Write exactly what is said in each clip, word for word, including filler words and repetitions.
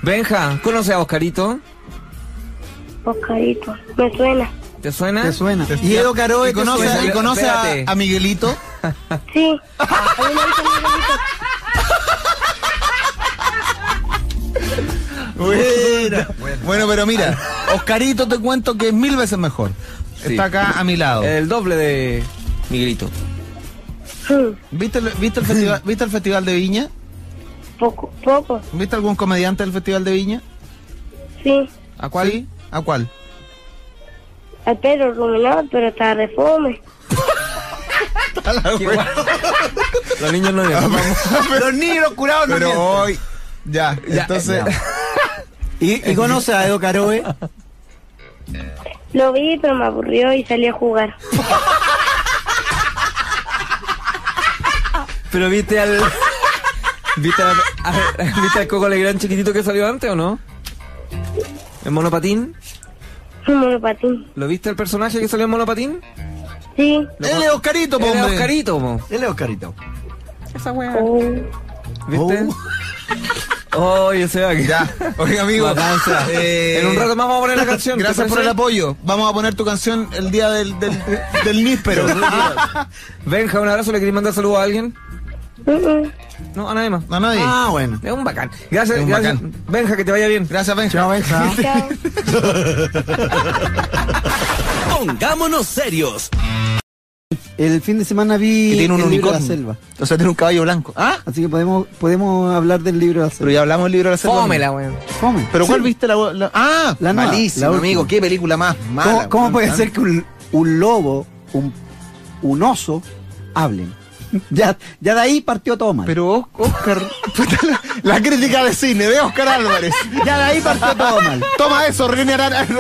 Benja, ¿conoce a Oscarito? Oscarito, me suena. ¿Te suena? ¿Te suena? ¿Y Edo Caroe conoce, suena? ¿y conoce a, Espérate. a Miguelito? Sí. A mí me dice Miguelito. Bueno. Bueno, pero mira, Oscarito te cuento que es mil veces mejor. Sí. Está acá a mi lado. El doble de Miguelito. Sí. ¿Viste el, viste el festival, ¿viste el festival de Viña? Poco, poco. ¿Viste algún comediante del festival de Viña? Sí. ¿A cuál? ¿Sí? ¿A cuál? Al Pedro Ruminado, pero está de fome. Qué guay. Los niños no le Los niños curados no Pero mienten. hoy... Ya, Ya, entonces... ya. ¿Y, y conoce a Edo Caroe? Lo vi, pero me aburrió y salí a jugar. Pero viste al... ¿Viste, a, a- ¿Viste al Coco Legrand chiquitito que salió antes o no? ¿En monopatín? Un monopatín. ¿Lo viste el personaje que salió en monopatín? Sí. Él es Oscarito, po, Él es hombre. Oscarito, mo. Él es Oscarito. Esa weá. Oh. ¿Viste? Oye, se va que... Ya, oiga amigo, Bacán, se va. eh, En un rato más vamos a poner la canción. ¿te gracias por parece? el apoyo. Vamos a poner tu canción el día del, del, del níspero. Benja, un abrazo. ¿Le queréis mandar saludos a alguien? Mm-mm. No, a nadie más. A nadie. Ah, bueno. Es un bacán. Gracias, Es un gracias. bacán. Benja, que te vaya bien. Gracias, Benja. Chao, Benja. Chao. Pongámonos serios. El fin de semana vi Que tiene un el libro de la unicornio. selva. O sea, tiene un caballo blanco. ¿Ah? Así que podemos, podemos hablar del libro de la Pero selva. ya hablamos del libro de la selva. Fómela, weón. Fome. ¿Pero Sí. cuál viste la, la- Ah, La nueva, malísimo, la última. amigo. Qué película más mala. ¿Cómo, cómo weón? puede ¿Ah? ser que un, un lobo, un, un oso, hablen? Ya, ya de ahí partió todo mal. Pero Os- Oscar, puta, la, la crítica de cine de Oscar Álvarez. Ya de ahí partió todo mal. Toma eso, René Naranjo.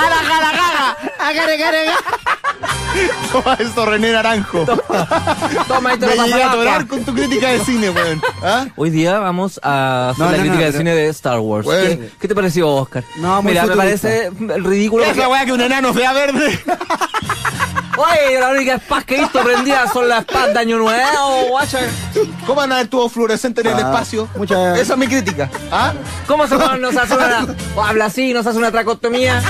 Toma eso, René Naranjo. Toma, ahí te Me lo llegué paso a atorar acá. con tu crítica de cine, weón. ¿Ah? Hoy día vamos a hacer No, la no, crítica no, de pero- cine de Star Wars. Bueno. ¿Qué, qué te pareció, Oscar? No, muy Mira, me futurista. parece el ridículo. Esa weá que un enano vea verde. Oye, la única espada que he visto prendida son las espadas de Año Nuevo, guacha. ¿Cómo van a ver tubos fluorescentes en el Ah, espacio? mucha- Esa es mi crítica. ¿Ah? ¿Cómo se pone, nos hace una... o habla así, nos hace una tracotomía?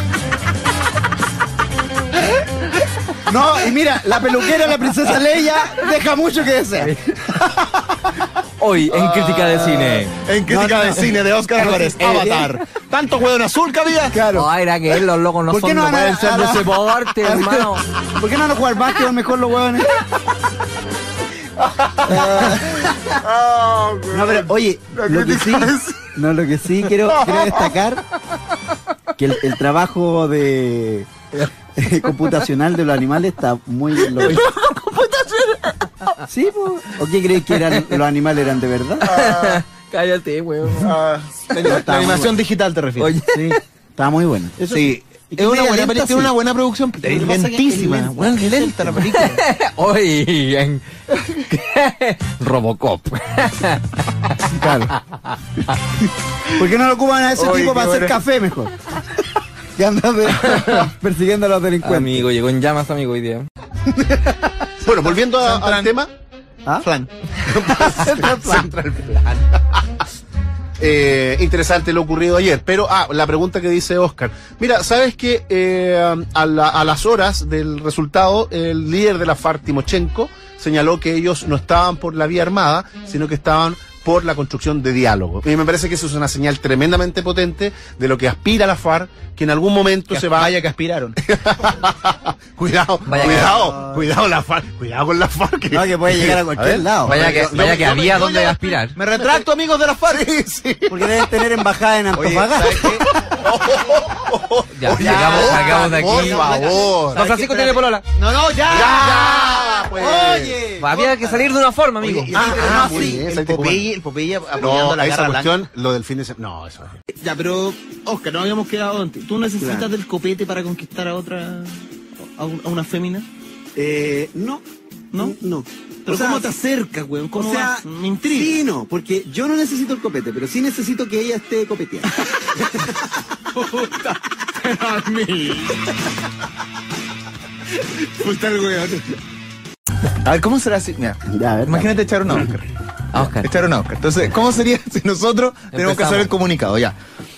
No, y mira, la peluquera de la princesa Leia deja mucho que desear. Hoy, en crítica de cine. En crítica No, no, de cine de Oscar Álvarez. eh, Avatar. ¿Tanto hueón azul que había? Claro. Ay, era que los locos no ¿Por qué son, no no van a- pueden ser a de la- ese porte, hermano. ¿Por qué no van a jugar básquet mejor los huevones? No, pero oye, lo que sí, no, lo que sí quiero, quiero destacar que el, el trabajo de eh, computacional de los animales está muy loco. Sí, pues. ¿O qué crees que eran los animales eran de verdad? Cállate, weón. Ah, la, la Está muy animación bueno. digital te refieres. Oye, Sí, está muy bueno. Eso Sí. ¿Y qué Es una media buena, lenta, peli- tiene sí? una buena producción. Lo que pasa es que es Lentísima. lenta. Buena, lenta la película. hoy en Robocop. Claro. ¿Por qué no lo ocupan a ese Oye, tipo qué para hacer buena. café mejor? Que anda de- persiguiendo a los delincuentes. Amigo, llegó en llamas, amigo, hoy día. Bueno, volviendo a- Central. al tema. ¿Ah? Flan. Central Plan. Eh, interesante lo ocurrido ayer, pero ah, la pregunta que dice Oscar. Mira, ¿sabes que eh, a, la- a las horas del resultado, el líder de la FARC, Timochenko, señaló que ellos no estaban por la vía armada, sino que estaban por la construcción de diálogo? Y me parece que eso es una señal tremendamente potente de lo que aspira la FARC, que en algún momento se va... Vaya que aspiraron. Cuidado, Vaya que- cuidado, cuidado la FARC, cuidado con la FARC. No, que puede llegar a cualquier ver, lado. Vaya que, yo- vaya yo- que yo- había yo donde ya- aspirar. Me retracto, amigos de la FARC. Sí, sí. Porque deben tener embajada en Oye, Antofagasta. ¿sabes qué? Ya, Oye, llegamos, Oscar, sacamos de por aquí. favor. Don Francisco tiene polola. No, no, ya. Ya, pues. Oye. Había que salir de una forma, amigo. Oye, y- Ah, pero ah, no, muy sí, bien, el esa te Popeye, el Popeye apoyando No, la esa garra blanca. cuestión, lo del fin de semana. No, eso. Ya, pero, Oscar, no habíamos quedado antes. ¿Tú necesitas Claro. del copete para conquistar a otra, a, un- a una fémina? Eh, no. ¿No? No. ¿Pero O sea, cómo te acercas, weón? ¿Cómo o sea, vas? Me intriga. sí, no, porque yo no necesito el copete, pero sí necesito que ella esté copeteando. A mí. Puta el weón. A ver, ¿cómo será si? Mira, Ya, a ver. imagínate echar una Oscar. A Oscar. Echar una Oscar. Entonces, ¿cómo sería si nosotros tenemos que hacer el Empezamos. comunicado? Ya.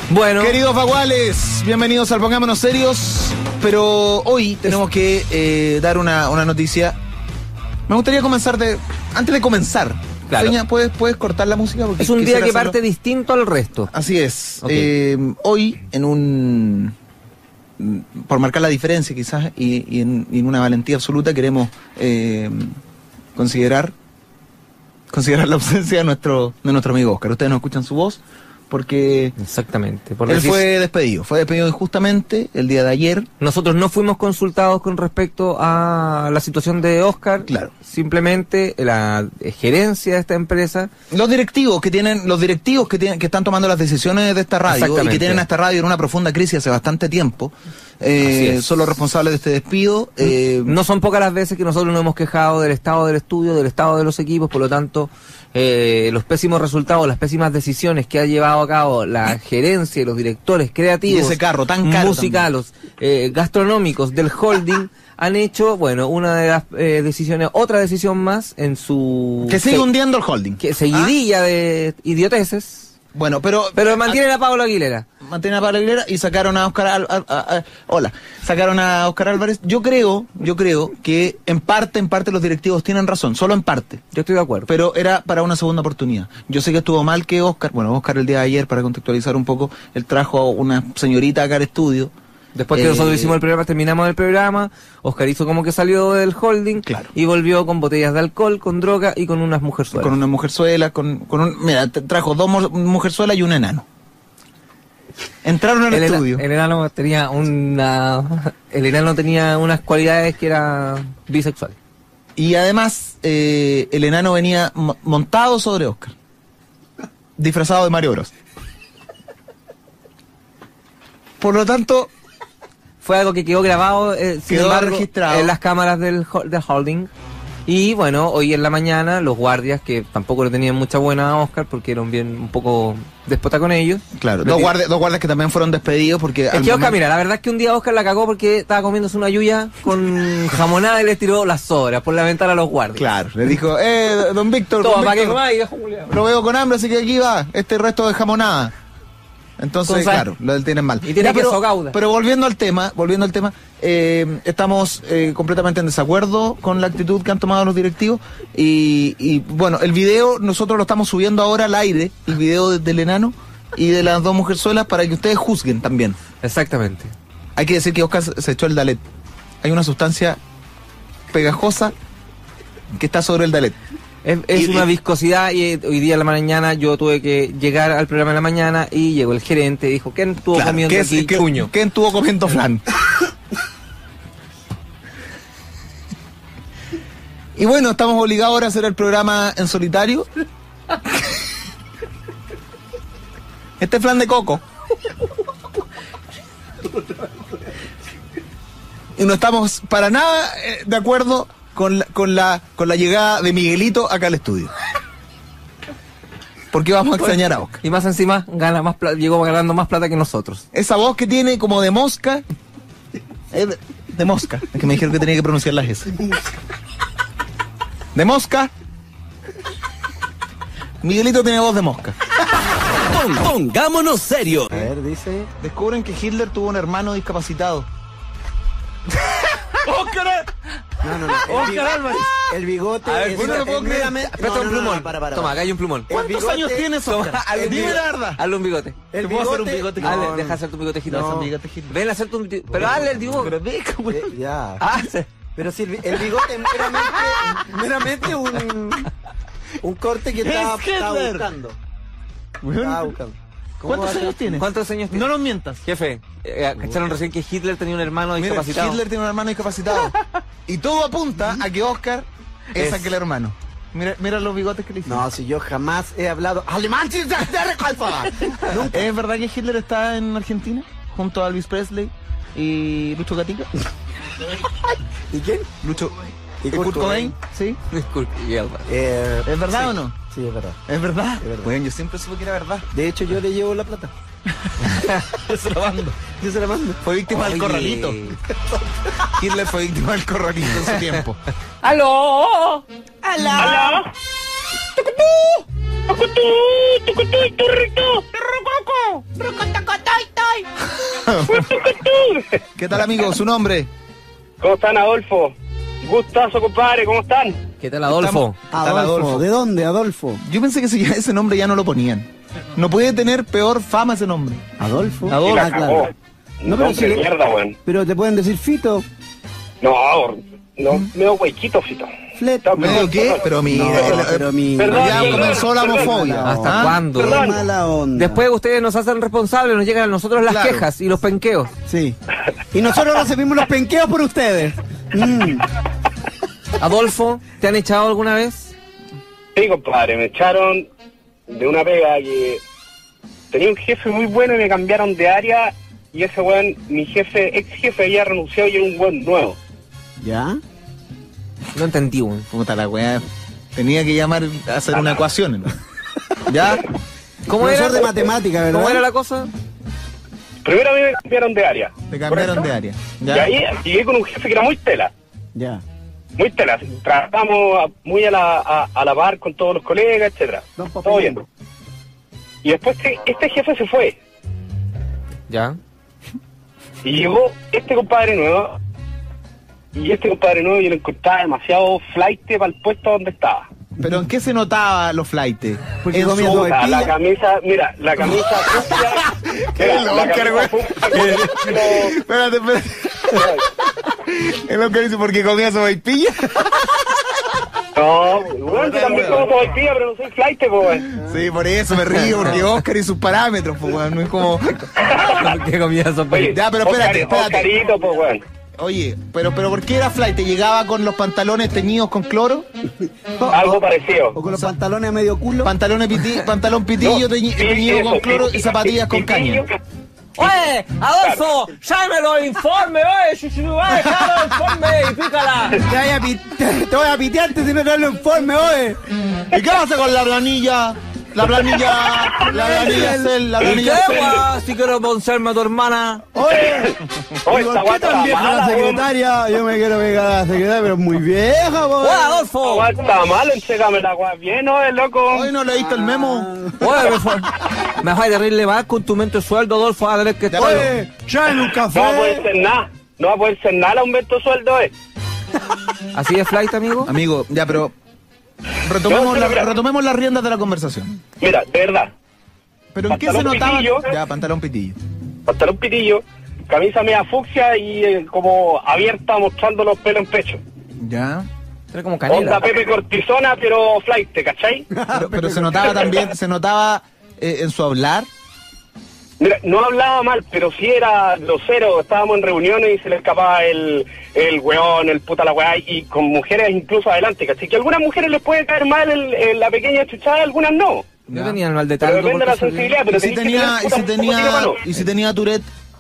Bueno. Queridos baguales, bienvenidos al Pongámonos Serios. Pero hoy tenemos que eh, dar una, una noticia. Me gustaría comenzar de... Antes de comenzar, Claro. Peña, ¿puedes, ¿puedes cortar la música? Porque Es un día quisiera que hacerlo. parte distinto al resto. Así es. Ok. Eh, hoy, en un... Por marcar la diferencia quizás, y, y, en, y en una valentía absoluta, queremos eh, considerar considerar la ausencia de nuestro, de nuestro amigo Oscar. Ustedes no escuchan su voz porque Exactamente. Por él decir- fue despedido. Fue despedido injustamente el día de ayer. Nosotros no fuimos consultados con respecto a la situación de Oscar. Claro. Simplemente la eh, gerencia de esta empresa. Los directivos que tienen, los directivos que tienen, que están tomando las decisiones de esta radio y Exactamente. que tienen a esta radio en una profunda crisis hace bastante tiempo, Así eh, es. son los responsables de este despido. Eh, No son pocas las veces que nosotros nos hemos quejado del estado del estudio, del estado de los equipos, por lo tanto, eh, los pésimos resultados, las pésimas decisiones que ha llevado a cabo la gerencia y los directores creativos, Y ese carro tan caro musicales, eh, gastronómicos del holding, han hecho, bueno, una de las eh, decisiones, otra decisión más en su... que sigue se- hundiendo el holding. que seguidilla de idioteces, Bueno, pero pero mantienen a Pablo Aguilera. mantienen a Pablo Aguilera y sacaron a Oscar Al- a- a- a- hola, sacaron a Oscar Álvarez. Yo creo, yo creo que en parte, en parte los directivos tienen razón, solo en parte. Yo estoy de acuerdo. Pero era para una segunda oportunidad. Yo sé que estuvo mal que Oscar, bueno, Oscar el día de ayer, para contextualizar un poco, él trajo a una señorita acá al estudio. Después que Eh, nosotros hicimos el programa, terminamos el programa, Oscar hizo como que salió del holding Claro. y volvió con botellas de alcohol, con droga y con unas mujerzuelas. Con una mujerzuela, con, con un, mira, te- trajo dos mu- mujerzuelas y un enano. Entraron al el, ena- estudio. el enano tenía una el enano tenía unas cualidades que era bisexual. Y además, eh, el enano venía mo- montado sobre Oscar. Disfrazado de Mario Bros. Por lo tanto, Fue algo que quedó grabado, eh, sin Quedó embargo, registrado. en las cámaras del, ho- del holding. Y bueno, hoy en la mañana los guardias, que tampoco le tenían mucha buena a Oscar porque eran bien un poco déspota con ellos. claro, Le dos tir- guardias, dos guardias que también fueron despedidos porque... Es al que Oscar, momento- mira, la verdad es que un día Oscar la cagó porque estaba comiéndose una yuya con jamonada y le tiró las sobras por la ventana a los guardias. Claro, le dijo, eh, don Víctor, Toma, don para que Víctor, comáis, viejo culiao. lo veo con hambre, así que aquí va, este resto de jamonada. Entonces, Con sal. claro, lo tienen mal. Y tiene pero, queso Gouda. pero volviendo al tema, volviendo al tema, eh, estamos eh, completamente en desacuerdo con la actitud que han tomado los directivos y, y, bueno, el video nosotros lo estamos subiendo ahora al aire, el video de- del enano y de las dos mujerzuelas para que ustedes juzguen también. Exactamente. Hay que decir que Oscar se se echó el Dalet. Hay una sustancia pegajosa que está sobre el Dalet. Es, es Y- una y- viscosidad y eh, hoy día en la mañana yo tuve que llegar al programa en la mañana y llegó el gerente y dijo, ¿quién estuvo Claro, comiendo ¿qué aquí es- qué- chuño? ¿Quién estuvo comiendo flan? Y bueno, estamos obligados ahora a hacer el programa en solitario. Este es flan de coco. Y no estamos para nada eh, de acuerdo con la, con la con la llegada de Miguelito acá al estudio. Porque vamos a extrañar a Oscar. Y más encima gana más plata, llegó ganando más plata que nosotros. Esa voz que tiene como de mosca. Es de, de mosca. Es que me dijeron que tenía que pronunciar las S. De mosca. Miguelito tiene voz de mosca. Pon- Pongámonos serios. A ver, dice. Descubren que Hitler tuvo un hermano discapacitado. No, no, no. El, bigote, Álvarez. el bigote. A ver, es- bueno, no puedo es creer. meramente- Presta no, un no, no, plumón. no, para, para, Toma, para. acá hay un plumón. El ¿Cuántos bigote- años tienes, Oscar? Hazle un Dime bigote. la verdad. Hazle un bigote. El Te puedo hacer un bigote- bigote no, Hazle, no. deja hacer tu bigote Hitler. No. Haz un bigote Hitler. Ven a hacer tu... Pero hazle el dibujo. Pero deja, güey. Eh, ya. Ah, sí. Pero si el, bi- el bigote es meramente, meramente un, un corte que estaba, Es estaba Hitler. buscando. Weón, Estaba buscando. ¿Cómo ¿Cuántos va a ser? años tienes? ¿Cuántos años tiene? No nos mientas. Jefe, eh, cacharon recién que Hitler tenía un hermano Mira, discapacitado. Hitler tiene un hermano discapacitado. Y todo apunta a que Oscar es, Es. aquel hermano. Mira, mira los bigotes que le hicieron. No, si yo jamás he hablado alemán, si ya te recuerda. Nunca. ¿Es verdad que Hitler está en Argentina? Junto a Elvis Presley y Lucho Gatica. ¿Y quién? Lucho. ¿Y ¿Y Kurt Kurt Cobain? Cobain? Sí. Disculpe, y Alba. Eh, ¿Es verdad sí. o no? Sí, es verdad. ¿Es verdad? Es verdad. Bueno, yo siempre supe que era verdad. De hecho, yo le llevo la plata. Yo se la mando. Yo se la mando. Fue víctima del Oye. corralito. Hitler fue víctima del corralito en su tiempo. ¡Aló! ¿Aló? ¡Tucutú! ¡Tucutú! ¡Tucutú! ¡Turrito! ¡Turrucoco! ¡Rucotacote! ¿Qué tal, amigo? ¿Su nombre? ¿Cómo están, Adolfo? Gustazo, compadre, ¿cómo están? ¿Qué tal, Adolfo? ¿Qué tal, Adolfo, Adolfo? ¿de dónde, Adolfo? Yo pensé que si ya ese nombre ya no lo ponían. No puede tener peor fama ese nombre. Adolfo. Y la Ah, cagó. claro. No, No, pero pero si le- mierda, weón. Pero te pueden decir Fito, No, no, medio huequito, Fito. Flet. Está ¿Medio mejor, qué? perdón. Pero mi... No, el- pero mi... Perdón, ya perdón, comenzó la perdón. homofobia. ¿Hasta ¿Ah? cuándo? Qué Perdón. mala onda. Después ustedes nos hacen responsables, nos llegan a nosotros las Claro. quejas y los penqueos. Sí. Y nosotros recibimos los penqueos por ustedes. Mm. Adolfo, ¿te han echado alguna vez? Sí, compadre, me echaron de una pega que tenía un jefe muy bueno y me cambiaron de área y ese weón, mi jefe, ex jefe, había renunciado y era un weón nuevo. ¿Ya? No entendí, weón. Puta la weá. Tenía que llamar a hacer una ecuación, ¿no? ¿Ya? ¿Cómo Profesor era? de matemática, ¿verdad? ¿Cómo era la cosa? Primero a mí me cambiaron de área. Te cambiaron ¿correcto? de área. Y ¿Ya? ahí llegué con un jefe que era muy tela. Ya. Muy tela. Trabajamos a- muy a la, a, a la par con todos los colegas, etcétera. Don Papel. Todo bien. Y después este, este jefe se fue. Ya. Y llegó este compadre nuevo. Y este compadre nuevo yo lo encontraba demasiado flight para el puesto donde estaba. ¿Pero en qué se notaba los flightes? Porque En comía su- todo Puta, la pilla. camisa, mira, la camisa fucsia. Qué mira, la loca, camisa güey. fucsia con estilo- Espérate, espérate. Es lo que dice porque comía sopaipilla. No, bueno, yo también como sopaipilla, pero no soy flight, pues, weón. Sí, por eso me río, porque Oscar y sus parámetros, pues, weón, no es como... ¿Qué comida sopa? Oye, Ya, pero espérate, Oscar- espérate. Oscarito, pues, weón. Oye, pero, pero ¿por qué era flight? ¿Te llegaba con los pantalones teñidos con cloro? Algo parecido. O con los pantalones a medio culo. Pantalones piti- pantalón pitillo No, teñi- sí, teñido eso, con cloro sí, y zapatillas sí, con sí, caña. sí, ¡Oye, Adolfo! ¡Llámeme los informes, oye! ¡Chuchu, ay, dame los informes y pícala! Te voy a, pi- te, te voy a pitearte si no te los informe, oye. ¿Y qué pasa con la planilla? La planilla, la planilla Excel, la ¿Y qué, planilla Excel. guau? Si quiero conocerme a tu hermana. Oye. Oye, ¿Y por esta qué guata tan vieja la mala, weón. secretaria? Yo me quiero pegar a la secretaria, pero es muy vieja, ¡Oye, weón. Adolfo! Esta guata está mal, enchégame la guay bien, ¿no? Es loco. Hoy no leíste el memo. Oye, me, fue, me vas a derrirle más con tu mente sueldo, Adolfo. A tener que estar. Oye, tráeme un No va a poder café. ser nada. No va a poder ser nada el aumento de sueldo, eh. ¿Así de flight, amigo? Amigo, ya, pero retomemos, No, la- mira. retomemos las riendas de la conversación. Mira, de verdad. ¿Pero en qué se Pantalón notaba? pitillo. Ya, pantalón pitillo. Pantalón pitillo, camisa media fucsia y eh, como abierta mostrando los pelos en pecho. Ya. Era como Onda canela. Pepe Cortisona, pero flight, ¿cachai? Pero, pero se notaba también, se notaba eh, en su hablar. Mira, no hablaba mal, pero sí era grosero. Estábamos en reuniones y se le escapaba el, el weón, el puta la weá, y con mujeres incluso adelante, ¿cachai? Que a algunas mujeres les puede caer mal el, el- la pequeña chuchada, algunas no. Yo tenía el mal de Pero tango. depende de la porque se- sensibilidad, pero Y si tenés que tenía, y tener si puta un poquito tenía, mano. y si tenía Tourette.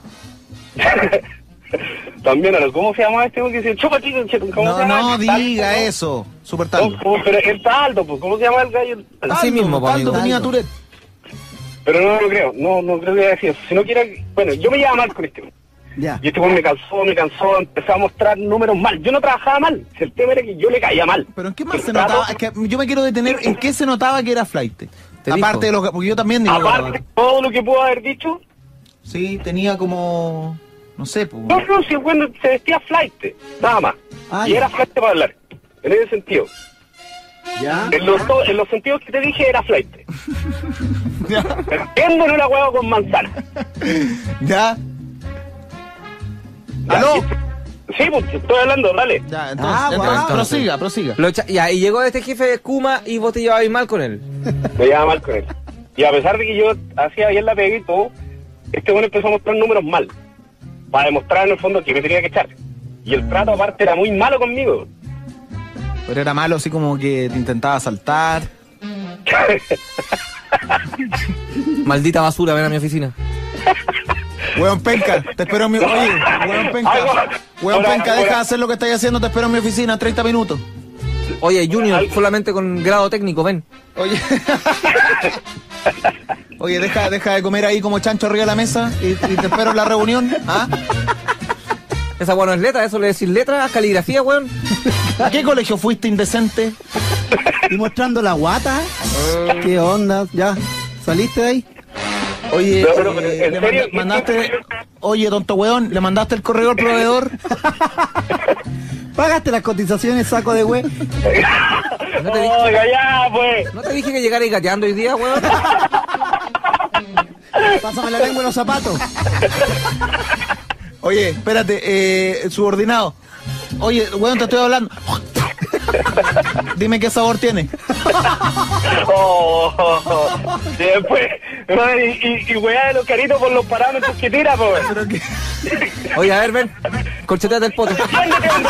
También, ahora, ¿cómo se llama este? Que dice, chupa, chico, chico, ¿cómo No, se llama? no Taldo, diga ¿no? eso. Super ¿Cómo- taldo. cómo- pero el taldo, pues, ¿cómo se llama el gallo? Así mismo, pues, Taldo amigo. tenía Tourette. Pero no lo creo, no, no creo que haya sido eso. Si no quiere, bueno, yo me llevaba mal con este. Ya. Y este weón me cansó, me cansó, empezó a mostrar números mal. Yo no trabajaba mal, si el tema era que yo le caía mal. Pero en qué más El se trato- notaba, es que yo me quiero detener en qué se notaba que era flight. Te Aparte dijo. de los, porque yo también digo, Aparte de todo lo que puedo haber dicho, sí, tenía como, no sé, pues. no, no, si el weón se vestía flight, nada más. Ah, y ya. era flight para hablar, en ese sentido. Ya. En los, do- en los sentidos que te dije era flight. Entiendo en una huevo con manzana. ¿Ya? Ya, ¿Aló? Sí, pues estoy hablando, dale. Ya, entonces, Ah, entonces, wow. prosiga, prosiga. Lo echa- ya, y llegó este jefe de Escuma y vos te llevabais mal con él. Me llevaba mal con él. Y a pesar de que yo hacía bien la pega y todo, este bueno empezó a mostrar números mal. Para demostrar en el fondo que me tenía que echar. Y el trato aparte era muy malo conmigo. Pero era malo, así como que te intentaba saltar. Maldita basura, ven a mi oficina. Weón penca, te espero en mi... Oye, weón penca. Weón Hola, penca, hola. deja de hacer lo que estás haciendo, te espero en mi oficina, treinta minutos. Oye, Junior, solamente con grado técnico, ven. Oye. Oye, deja, deja de comer ahí como chancho arriba de la mesa y, y te espero en la reunión. ¿Ah? Esa weón no es letra, eso le decís letra, caligrafía, weón. ¿A qué colegio fuiste, indecente? Y mostrando la guata. ¿Qué onda? ¿Ya? ¿Saliste de ahí? Oye, No, pero, eh, ¿en le serio? manda- mandaste... Oye, tonto weón, ¿le mandaste el correo al proveedor? Pagaste las cotizaciones, saco de güey. ¿No te, dije, Oiga, ya, pues. ¿No te dije que llegara y gateando hoy día, weón? Pásame la lengua en los zapatos. Oye, espérate, eh, subordinado. Oye, weón, te estoy hablando. Dime qué sabor tiene. Oh, oh, oh. Después, no, y, y, y weá de los caritos por los parámetros que tira, pues. Pero que... Oye, a ver, ven. Corcheteate el poto. Ándate, hombre.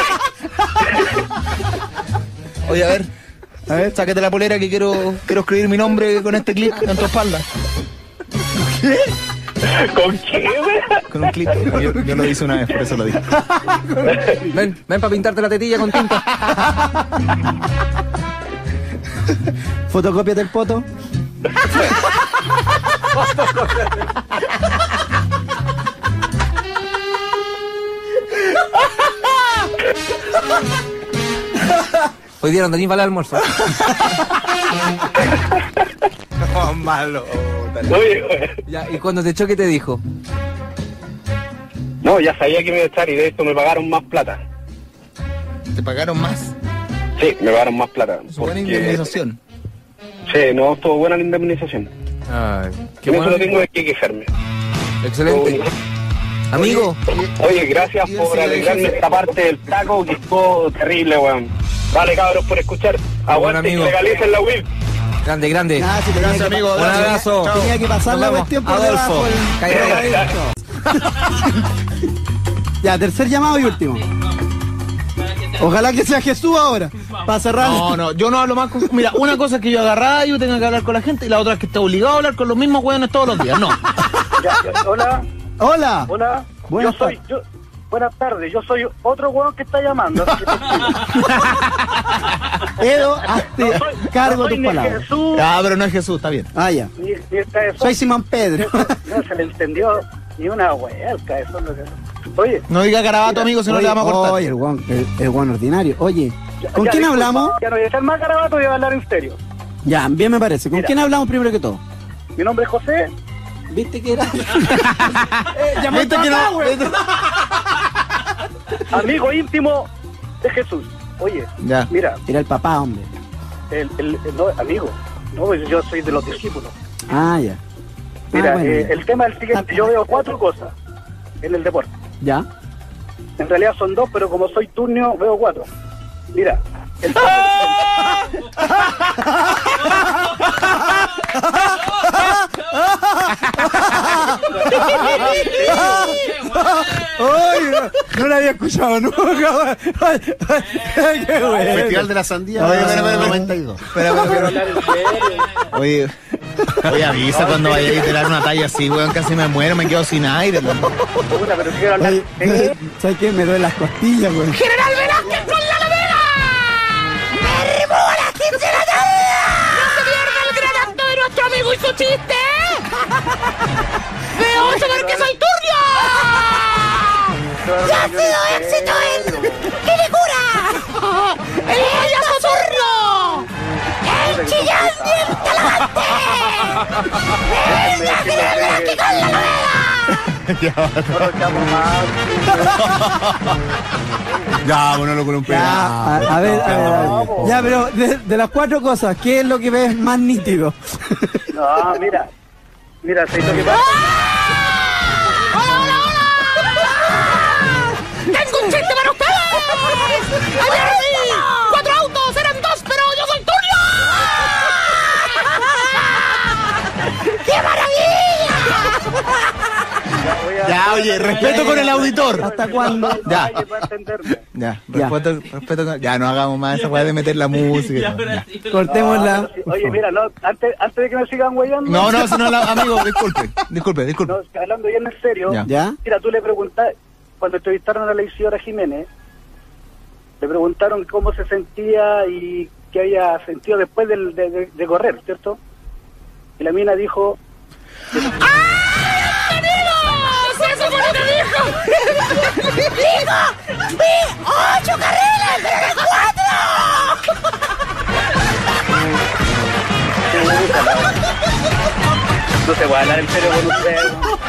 Oye, a ver. A ver, sáquete la polera que quiero quiero escribir mi nombre con este clip en tu espalda. ¿Con qué, weá? Con un clip. Yo, yo lo hice una vez, por eso lo dije. Ven, ven para pintarte la tetilla con tinta. Fotocópiate el poto. Hoy día no tenéis para el almuerzo. Oh, malo. Oye, weá. Ya, y cuando te echó, ¿qué te dijo? No, ya sabía que me iba a echar y de esto me pagaron más plata. ¿Te pagaron más? Sí, me pagaron más plata. Su buena porque- indemnización. Sí, no, estuvo buena la indemnización. Ay, qué En eso bueno. no tengo de qué quejarme. Excelente. Amigo, Oye, gracias y- y por ese- alegrarme ese- esta parte del taco que estuvo terrible, weón. Vale, cabros, por escuchar. Aguante y amigo. legalicen la W I P. grande, grande. Ah, sí, tenía Gracias, que- amigo. Un Gracias. abrazo. Chao. Tenía que pasar Nos la vemos. cuestión por Adolfo. debajo. el- Calladito. Ya, tercer llamado y último. Ojalá que sea Jesús ahora. Para cerrar. No, no, yo no hablo más con... Mira, una cosa es que yo agarraba y yo tenga que hablar con la gente y la otra es que esté obligado a hablar con los mismos hueones todos los días. No. Ya, ya, hola, Hola. hola. Buenas yo soy, yo, buenas tardes. Yo soy otro hueón que está llamando. así que te- Edo, hazte no soy, cargo no de soy tus ni palabras. Jesús, Ah, pero no es Jesús, está bien. Ah, ya. ni, ni el cabezón. Soy Simón Pedro. No se le entendió ni una hueá el cabezón. lo que- Oye, No diga garabato, amigo, si no le vamos a cortar. Oye, el guan, el, el guan ordinario. Oye, ya- ¿con ya, quién disculpa, hablamos? Ya no voy a echar más garabato, voy a hablar en serio. Ya, bien me parece. ¿Con Mira. quién hablamos primero que todo? Mi nombre es José. ¿Viste que era? ¿Viste que no? Amigo íntimo de Jesús. Oye, Ya. mira, Era el papá, hombre. el, el, el- no, amigo, no, pues yo soy de los discípulos. Ah, ya. Mira, Ah, bueno, eh, ya. el tema es el siguiente, yo veo cuatro cosas en el deporte. ¿Ya? En realidad son dos, pero como soy turnio, veo cuatro. Mira, el ¡Ay! No, no la había escuchado nunca. Ay, ¡Qué bueno! Festival de la Sandía. Oye, espera, espera, espera. noventa y dos. Espera, espera, espera. hablar en serio. Oye, oye, avisa cuando vaya a literar una talla así, weón, casi me muero, me quedo sin aire. weón. Puta, pero si quiero hablar Oye, en serio. ¿sabes qué? Me duelen las costillas, güey. ¡General Velázquez con la novela! ¡Me rimó a las quince de la tarde! ¡No se pierda el gran acto de nuestro amigo y su chiste! ¡De ocho porque soy turbio! ¡Ya ha sido éxito en Quilicura! ¡El payaso turno! ¡El chillán bien talante! ¡Venga, General Velázquez con la novela! No lo llamo más. Ya, bueno, lo con un Ya, a, a ver, a ver, a ver. Ya, pero de, de las cuatro cosas, ¿qué es lo que ves más nítido? No, mira. Mira, ¿sabes lo que pasa? ¡Hola, hola, hola! ¡Tengo un chiste para ustedes! ¡Ayer vi cuatro autos! ¡Eran dos, pero yo soy tuyo! ¡Qué maravilla! Voy a- Ya, oye, respeto con el auditor. ¿Hasta cuándo? Ya. Nadie va a entenderme. Ya, Ya. respeto, respeto con... Ya, no hagamos más esa weá de meter la música. Ya. Cortémosla. No, pero sí, oye, mira, no, antes, antes de que me sigan huellando. No, no, si no, la- amigo, disculpe, disculpe, disculpe. No, hablando bien en serio. Ya. ¿Ya? Mira, tú le preguntas, cuando entrevistaron a la Isidora Jiménez, le preguntaron cómo se sentía y qué había sentido después del- de, de- de correr, ¿cierto? Y la mina dijo, ¡Amigos! ¡Eso fue lo que dijo! ¡Dijo! ¡Vi ocho carriles, pero eran cuatro! No se puede hablar en serio con usted.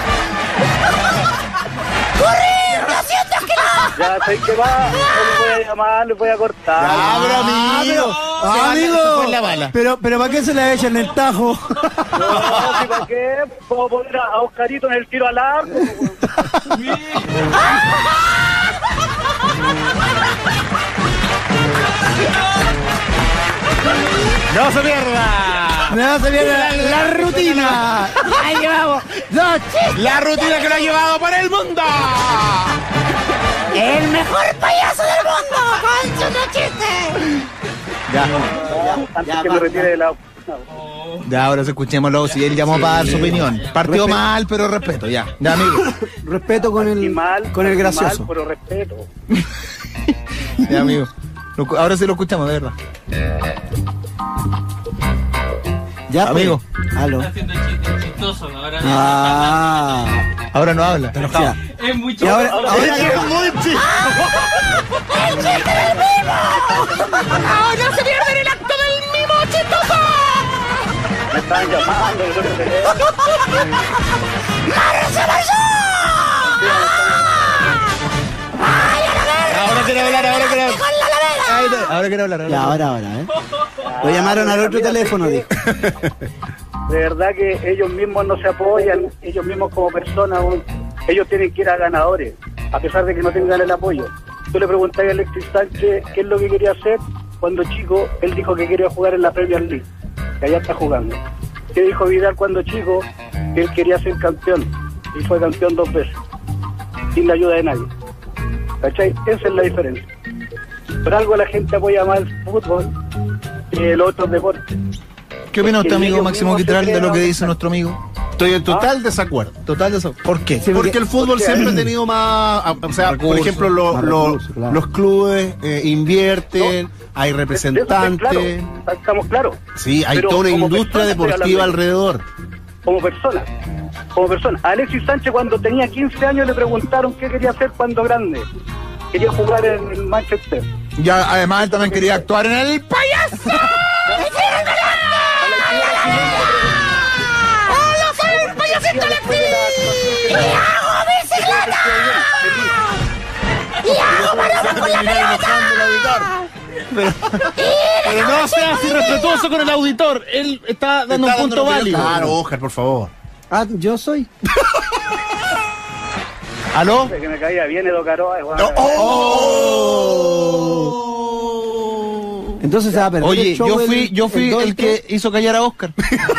¡Corre! ¡Lo siento, es que no! Ya sé que va, no le voy a llamar, le voy a cortar. Ya, pero amigo. Ah, Se amigo. fue la bala. Pero, pero ¿para qué se la echan en el tajo? No, ¿sí para qué? Puedo poner a, a Oscarito en el tiro al arco. ¡No se pierda! No se viene la, la rutina. Ahí llevamos dos chistes. La rutina que lo ha llevado por el mundo. ¡El mejor payaso del mundo! ¡Con su otro chiste! Ya, Antes ya, que me basta. retire de la... ya, ahora sí, escuchémoslo. Si él llamó para dar su opinión. Partió Respe- mal, pero respeto, ya. Ya, amigo. Respeto con Y el, mal, con el y gracioso. mal, pero respeto. Ya, amigo. Lo- ahora sí lo escuchamos, de verdad. Ya, pues. Amigo. Aló. Haciendo chistes chistosos, ahora Ah. Ahora no habla. Ya. es muy Y chistoso. ahora, ahora Es muy chido. ¡No, no se pierden el acto del mimo chistoso! Me están llamando. Yo no sé. Ahora quiero hablar, ahora quiero hablar. Ahí te- Ahora quiero hablar. ya, ahora, ahora, ¿eh? Lo llamaron al otro teléfono, dijo. De verdad que ellos mismos no se apoyan, ellos mismos como personas, un- ellos tienen que ir a ganadores, a pesar de que no tengan el apoyo. Tú le preguntáis a Alexis Sánchez qué es lo que quería hacer cuando chico, él dijo que quería jugar en la Premier League, que allá está jugando. ¿Qué dijo Vidal cuando chico? Que él quería ser campeón, y fue campeón dos veces, sin la ayuda de nadie. ¿Cachai? Esa es la diferencia. Por algo la gente apoya más el fútbol que los otros deportes. ¿Qué opina usted, Que amigo ellos Máximo mismos se Quitral, de lo crean- que dice nuestro amigo? Estoy en total desacuerdo. Total de eso. ¿Por qué? Sí, Porque el fútbol porque- siempre ha tenido más, a- o sea, por Recursos, ejemplo, lo- más lo- recursos, claro. los clubes eh, invierten, hay De- de eso estoy representantes, claro, estamos claros. sí, hay Pero toda una como industria persona estoy deportiva hablando. alrededor. Como persona, como persona. A Alexis Sánchez cuando tenía quince años le preguntaron qué quería hacer cuando grande. Quería jugar en, en Manchester. Ya, además él también quería actuar en el payaso. ¡Hola, soy el payasito Alexis! ¡Y hago bicicleta! ¡Y hago paloma con la pelota! Pero no seas irrespetuoso con el auditor. Él está dando Está un punto dando la válido. opinión. Claro, Oscar, por favor. Ah, yo soy. ¿Aló? Que me caía bien Edo Caroa. igual. Entonces se va a perder Oye, el show yo el- fui, yo fui dos, el que hizo callar a Oscar.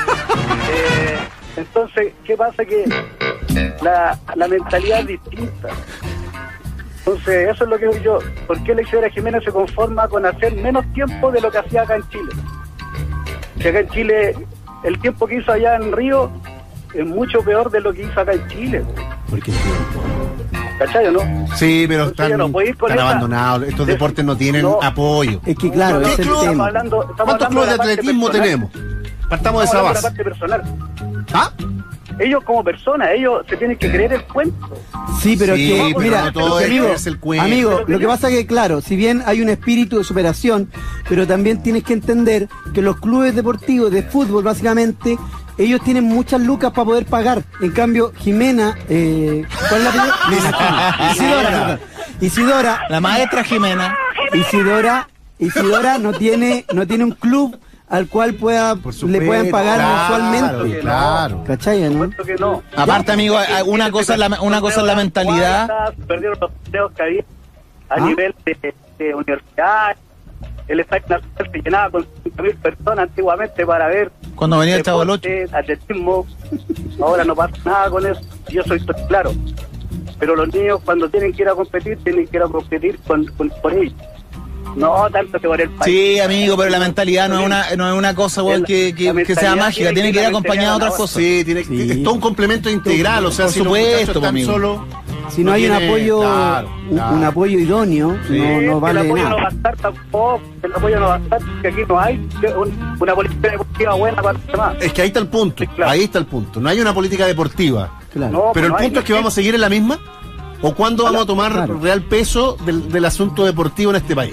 Eh, entonces, ¿qué pasa? Que la, la mentalidad es distinta. Entonces, eso es lo que digo yo. ¿Por qué Alexis Jiménez se conforma con hacer menos tiempo de lo que hacía acá en Chile? Que acá en Chile, el tiempo que hizo allá en Río es mucho peor de lo que hizo acá en Chile. Porque ¿Cachai o no? Sí, pero Entonces, están, ya no puede ir con están esa- abandonados. Estos de- deportes no tienen no. apoyo. es que claro, No, no, ese es el club? tema. Estamos hablando, estamos ¿Cuántos hablando clubes de la parte atletismo personal. tenemos? Partamos de esa Estamos hablando de la base. parte personal. ¿Ah? Ellos como personas, ellos se tienen que creer el cuento. Sí, pero Sí, que, pero mira, no todo que, es amigo, creerse el cuento. amigo, Pero que lo que yo- pasa es que, claro, si bien hay un espíritu de superación, pero también tienes que entender que los clubes deportivos de fútbol, básicamente, ellos tienen muchas lucas para poder pagar. En cambio, Jimena, eh, ¿cuál es la primera? Isidora, perdón. Isidora, La maestra Jimena. Isidora, Isidora no tiene, no tiene un club al cual pueda, Por le supuesto, puedan pagar claro, mensualmente. Claro. ¿Cachai, no? Supuesto que no. Aparte, amigo, hay- una cosa es la, una cosa es la mentalidad. Perdieron los torneos que había a ¿Ah? nivel de, de universidad. El estadio nacional se llenaba con cinco mil personas antiguamente para ver Cuando venía el Chavo del Ocho. deporte, atletismo. Ahora no pasa nada con eso. Yo soy to- claro. Pero los niños cuando tienen que ir a competir, tienen que ir a competir con, con- por ellos. No tanto que por el país. Sí, amigo, pero la mentalidad no es una, no es una cosa, weón, que, que, que sea mágica. Tiene que ir acompañada de otras cosas. Sí, tiene, Sí. es todo un complemento integral. O sea, Por si los supuesto, muchachos están amigo. solos, Si no hay un tiene- apoyo, claro, un- claro. un apoyo idóneo, Sí, no, no vale el de apoyo no va a nada. estar tampoco, el apoyo no va a estar, porque aquí no hay un- una política deportiva buena para los demás. Es que ahí está el punto. claro. Ahí está el punto. No hay una política deportiva. Claro. No, Pero el no hay, punto es que no vamos a seguir en la misma. ¿O cuándo vamos a tomar Claro. real peso del, del asunto deportivo en este país?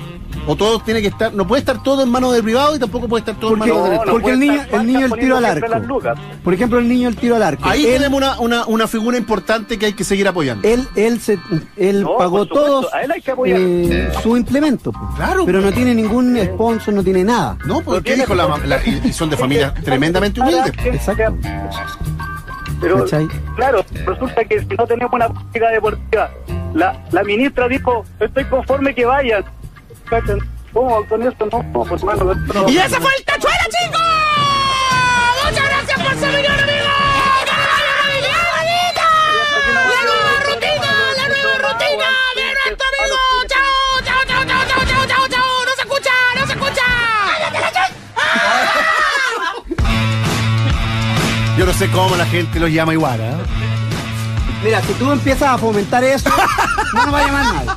O todo tiene que estar, no puede estar todo en manos del privado y tampoco puede estar todo Porque, en manos del no, Estado. porque el puede niño, estar el niño el Marta tiro al poniendo siempre arco. las lucas. Por ejemplo, el niño el tiro al arco. Ahí él, tenemos una, una, una figura importante que hay que seguir apoyando. él, él, se, él No, pagó por supuesto, todos a él hay que apoyar. eh, su implemento. pues. Claro. Pero no tiene ningún sponsor, no tiene nada. No, porque No ¿qué tiene dijo la mamá? La- y y son de familias tremendamente humildes. Exacto. Pero, ¿Cachai? claro, resulta que si no tenemos una política deportiva, la, la ministra dijo, estoy conforme que vayan. ¿Cachan? ¿Cómo con esto? No, no, pues mano, esto no. ¡Y ese fue el Tachuela, chicos! ¡Muchas gracias por su opinión, amigos! ¡Que le vaya muy bien, bonita! ¡La nueva rutina! ¡La nueva rutina de nuestro amigo! ¡Chao, chao, chao, chao, chao, chao, chao, chao! ¡No se escucha, no se escucha! ¡Cállate la ch- Yo no sé cómo la gente los llama igual, ¿eh? Mira, si tú empiezas a fomentar eso, no nos va a llamar nadie.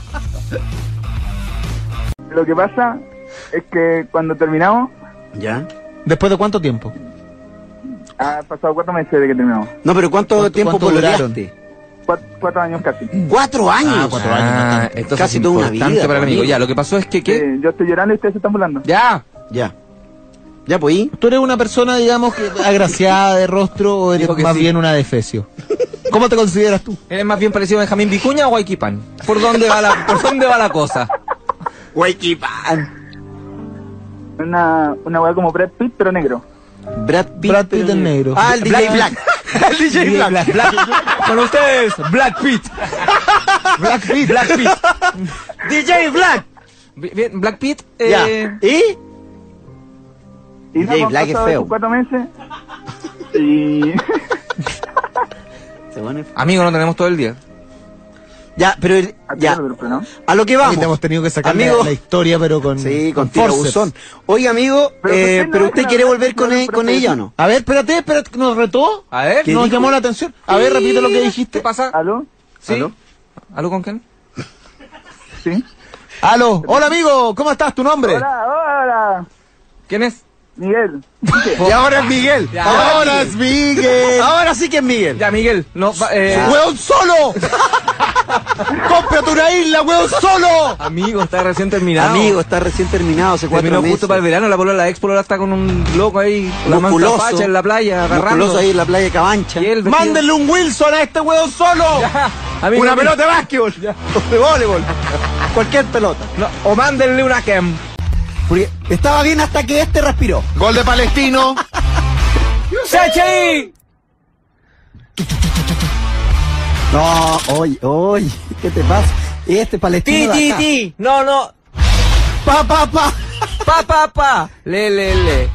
Lo que pasa es que cuando terminamos, ¿Ya? ¿Después de cuánto tiempo? ha pasado cuatro meses de que terminamos. No, pero ¿cuánto, ¿Cuánto- tiempo cuánto pololeaste? duraron? Cuatro, cuatro años casi. ¡Cuatro años! Ah, cuatro años. no Ah, tanto. entonces Casi es toda una importante vida, para el amigo. amigo. Ya, lo que pasó es que, ¿qué? Eh, yo estoy llorando y ustedes se están burlando. Ya. Ya. Ya, pues, ¿y? ¿Tú eres una persona, digamos, que agraciada de rostro o eres Dijo que más sí. bien una defecio? ¿Cómo te consideras tú? ¿Eres más bien parecido a Benjamín Vicuña o a Iquipan? ¿Por dónde va la, por dónde va la cosa? Huequipan. Una, una weá como Brad Pitt, pero negro. Brad Pitt. Brad Pitt pero- en negro. Ah, el D J Black. El D J Black. Black. Con ustedes, Black Pit. Black Pit. Black Pit. D J Black. Bien, Black Pit. Ya. Eh, ¿Y? Y D J no, han Black es pasado feo. esos cuatro meses y... Se pone- amigo, no tenemos todo el día. Ya, pero el- ya. Pero, pero no. A lo que Hoy vamos. te hemos tenido que sacar la, Amigo. la historia, pero con, Sí, con forceps. tirabuzón. Oiga, amigo, Pero eh, ¿por qué no pero usted dejan quiere hablar? volver con, No, e- no, con pero- ella o no? A ver, espérate, espérate, ¿nos retó? A ver. ¿Qué Nos dijo? llamó la atención. A ver, repite lo que dijiste. ¿Qué pasa? ¿Aló? ¿Sí? ¿Aló? ¿Aló con quién? ¿Sí? Aló, hola amigo, ¿cómo estás? ¿Tu nombre? Hola, hola. ¿Quién es? Miguel. Y ahora es Miguel. Ya. Ahora es Miguel. Ahora sí que es Miguel. Ya, Miguel. No, va- eh, ¡Hueón solo! ¡Cómprate una isla, hueón solo! amigo, está recién terminado. Amigo, está recién terminado hace cuatro Terminó meses. justo para el verano, la polola, la ex polola está con un loco ahí, con la manta Musculoso. facha en la playa, agarrando. Musculoso ahí en la playa de Cabancha. Y él vestido- ¡Mándenle un Wilson a este hueón solo! Ya, amigo, Una amigo. pelota de básquetbol. O de voleibol. Cualquier pelota. No, o mándenle una Kem. Porque estaba bien hasta que este respiró. Gol de Palestino. ¡Sechi! No, oye, oye, ¿qué te pasa? Este ¡Ti, palestino de ti, acá. ti! No, no. Pa, pa, pa. Pa, pa, pa. Le, le, le.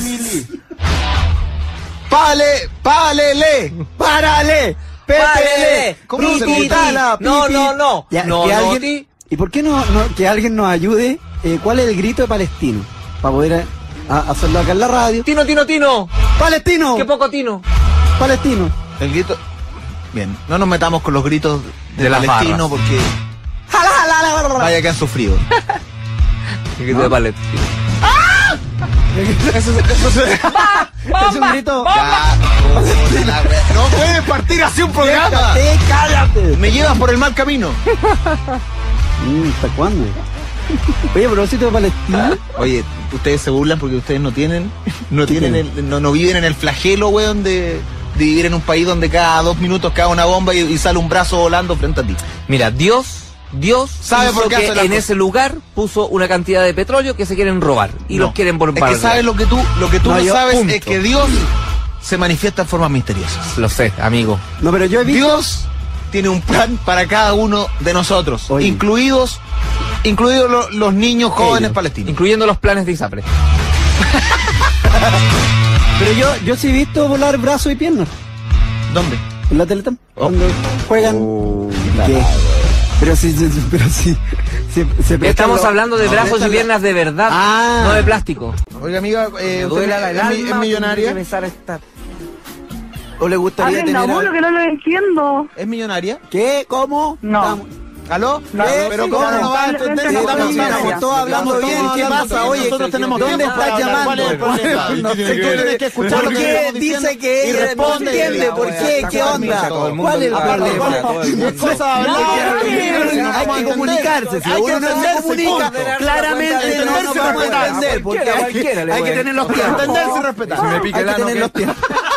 Pale, palele, párale, Párale. pépele, ¿Cómo se brutala, pi, pi. No, pi, no, pi. no. Ya, No, que no, alguien- ti. ¿Y por qué no, no- que alguien nos ayude? Eh, ¿Cuál es el grito de palestino? Para poder eh, a- hacerlo acá en la radio. Tino, Tino, Tino. ¡Palestino! Qué poco Tino. ¡Palestino! El grito. Bien, no nos metamos con los gritos de, De las Palestino barras. porque ¡Jala, jala, jala, jala! vaya que han sufrido. El grito de Palestino. Eso, es- eso es- es un grito. Ya, puta la wea. No puedes partir así un programa. ¡Cállate, cállate! Me llevas por el mal camino. Mm, ¿Hasta cuándo? Oye, a propósito de Palestina, Oye, ustedes se burlan porque ustedes no tienen, no tienen, el- no, no viven en el flagelo, weón, de, de vivir en un país donde cada dos minutos cae una bomba y, y sale un brazo volando frente a ti. Mira, Dios, Dios ¿Sabe hizo por qué que hace las en cosas? ese lugar puso una cantidad de petróleo que se quieren robar y No. los quieren Es bombardear. que sabes lo que tú, lo que tú No, no, yo- sabes punto. es que Dios se manifiesta en formas misteriosas. Lo sé, amigo. no, pero yo he visto. Dios tiene un plan para cada uno de nosotros, Oye. incluidos, incluidos lo- los niños jóvenes Ellos. palestinos. Incluyendo los planes de ISAPRE. Pero yo, yo sí he visto volar brazos y piernas ¿Dónde? en la Teletón. Cuando juegan. ¿Qué? Pero sí, sí, sí, pero sí. se- se prestan Estamos los- hablando de no, brazos y prestan piernas de verdad, Ah. no de plástico. Oiga, amiga, eh, usted es, mi- es millonaria. la- ¿O le gustaría Hablen tener abuelo algo? que no lo entiendo. ¿Es millonaria? ¿Qué? ¿Cómo? No. Estamos- ¿Aló? Pero cómo no va a entender, estamos todos hablando bien, ¿qué pasa? Oye, nosotros tenemos ¿dónde tiempo estás para hablar? llamando? ¿Cuál es el problema? No sé, Tú tienes que escuchar lo ¿por que qué estamos diciendo dice que y ella no responde. entiende? ¿Por qué? ¿Qué onda? ¿Cuál es el problema? Es cosa de hablar. Hay que comunicarse, si uno no se comunica, claramente no nos vamos a entender, porque hay que, hay que tener los tiempos. Entenderse y respetar. Hay que tener los tiempos.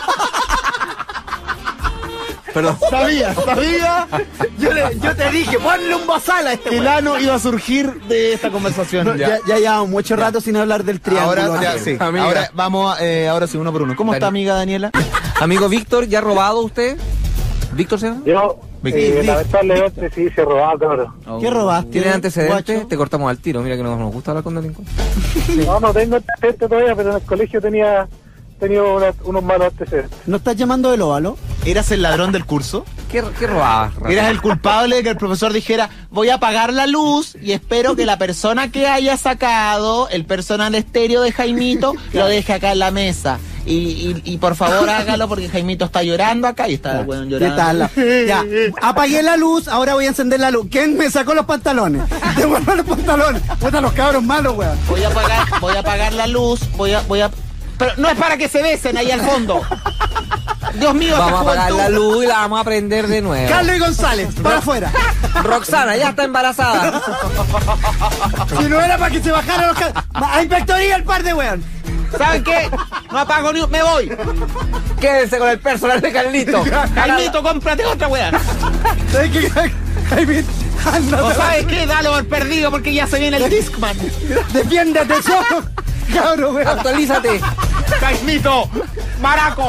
Perdón. Sabía, sabía Yo, le- yo te dije, ponle un bozal a este que el weón. ano iba a surgir de esta conversación. No, ya, ya llevamos mucho rato sin hablar del triángulo. Ahora, ya, sí. Amiga. Ahora vamos, eh, ahora sí, uno por uno. ¿Cómo está, Dani. amiga Daniela? Amigo Víctor, ¿ya ha robado usted? ¿Víctor se llama? Yo, eh, lamentablemente sí se robaba, cabrón. ¿Qué robaste? ¿Tienes antecedentes? guacho? Te cortamos al tiro. Mira que no nos gusta hablar con delincuentes. No, no tengo antecedentes todavía, pero en el colegio tenía, tenía una- unos malos antecedentes. ¿No estás llamando del óvalo? ¿Eras el ladrón del curso? ¿Qué, qué robabas? ¿Eras el culpable de que el profesor dijera, voy a apagar la luz y espero que la persona que haya sacado el personal estéreo de Jaimito lo deje acá en la mesa? Y, y, y por favor hágalo porque Jaimito está llorando acá y está el weón ¿Qué llorando. tal? Ya, apagué la luz, ahora voy a encender la luz. ¿Quién me sacó los pantalones? Devuelvan los pantalones. Puta, los cabros malos, weón. Voy a apagar, voy a apagar la luz, voy a, voy a. Pero no es para que se besen ahí al fondo. Dios mío, Vamos a esta apagar juventud. la luz y la vamos a prender de nuevo. Carlos y González, para afuera. Roxana ya está embarazada. Si no era para que se bajaran los cabros. A inspectoría el par de weón. ¿Saben qué? No apago ni un... Me voy. Quédense con el personal de Carlito. Jaimito, cómprate otra weá. ¿Sabes qué? Jaime, anda. ¿O sabes qué? Dalo por perdido porque ya se viene el Discman. Defiéndete, yo. Cabro, weón. Actualízate. Jaimito, maraco.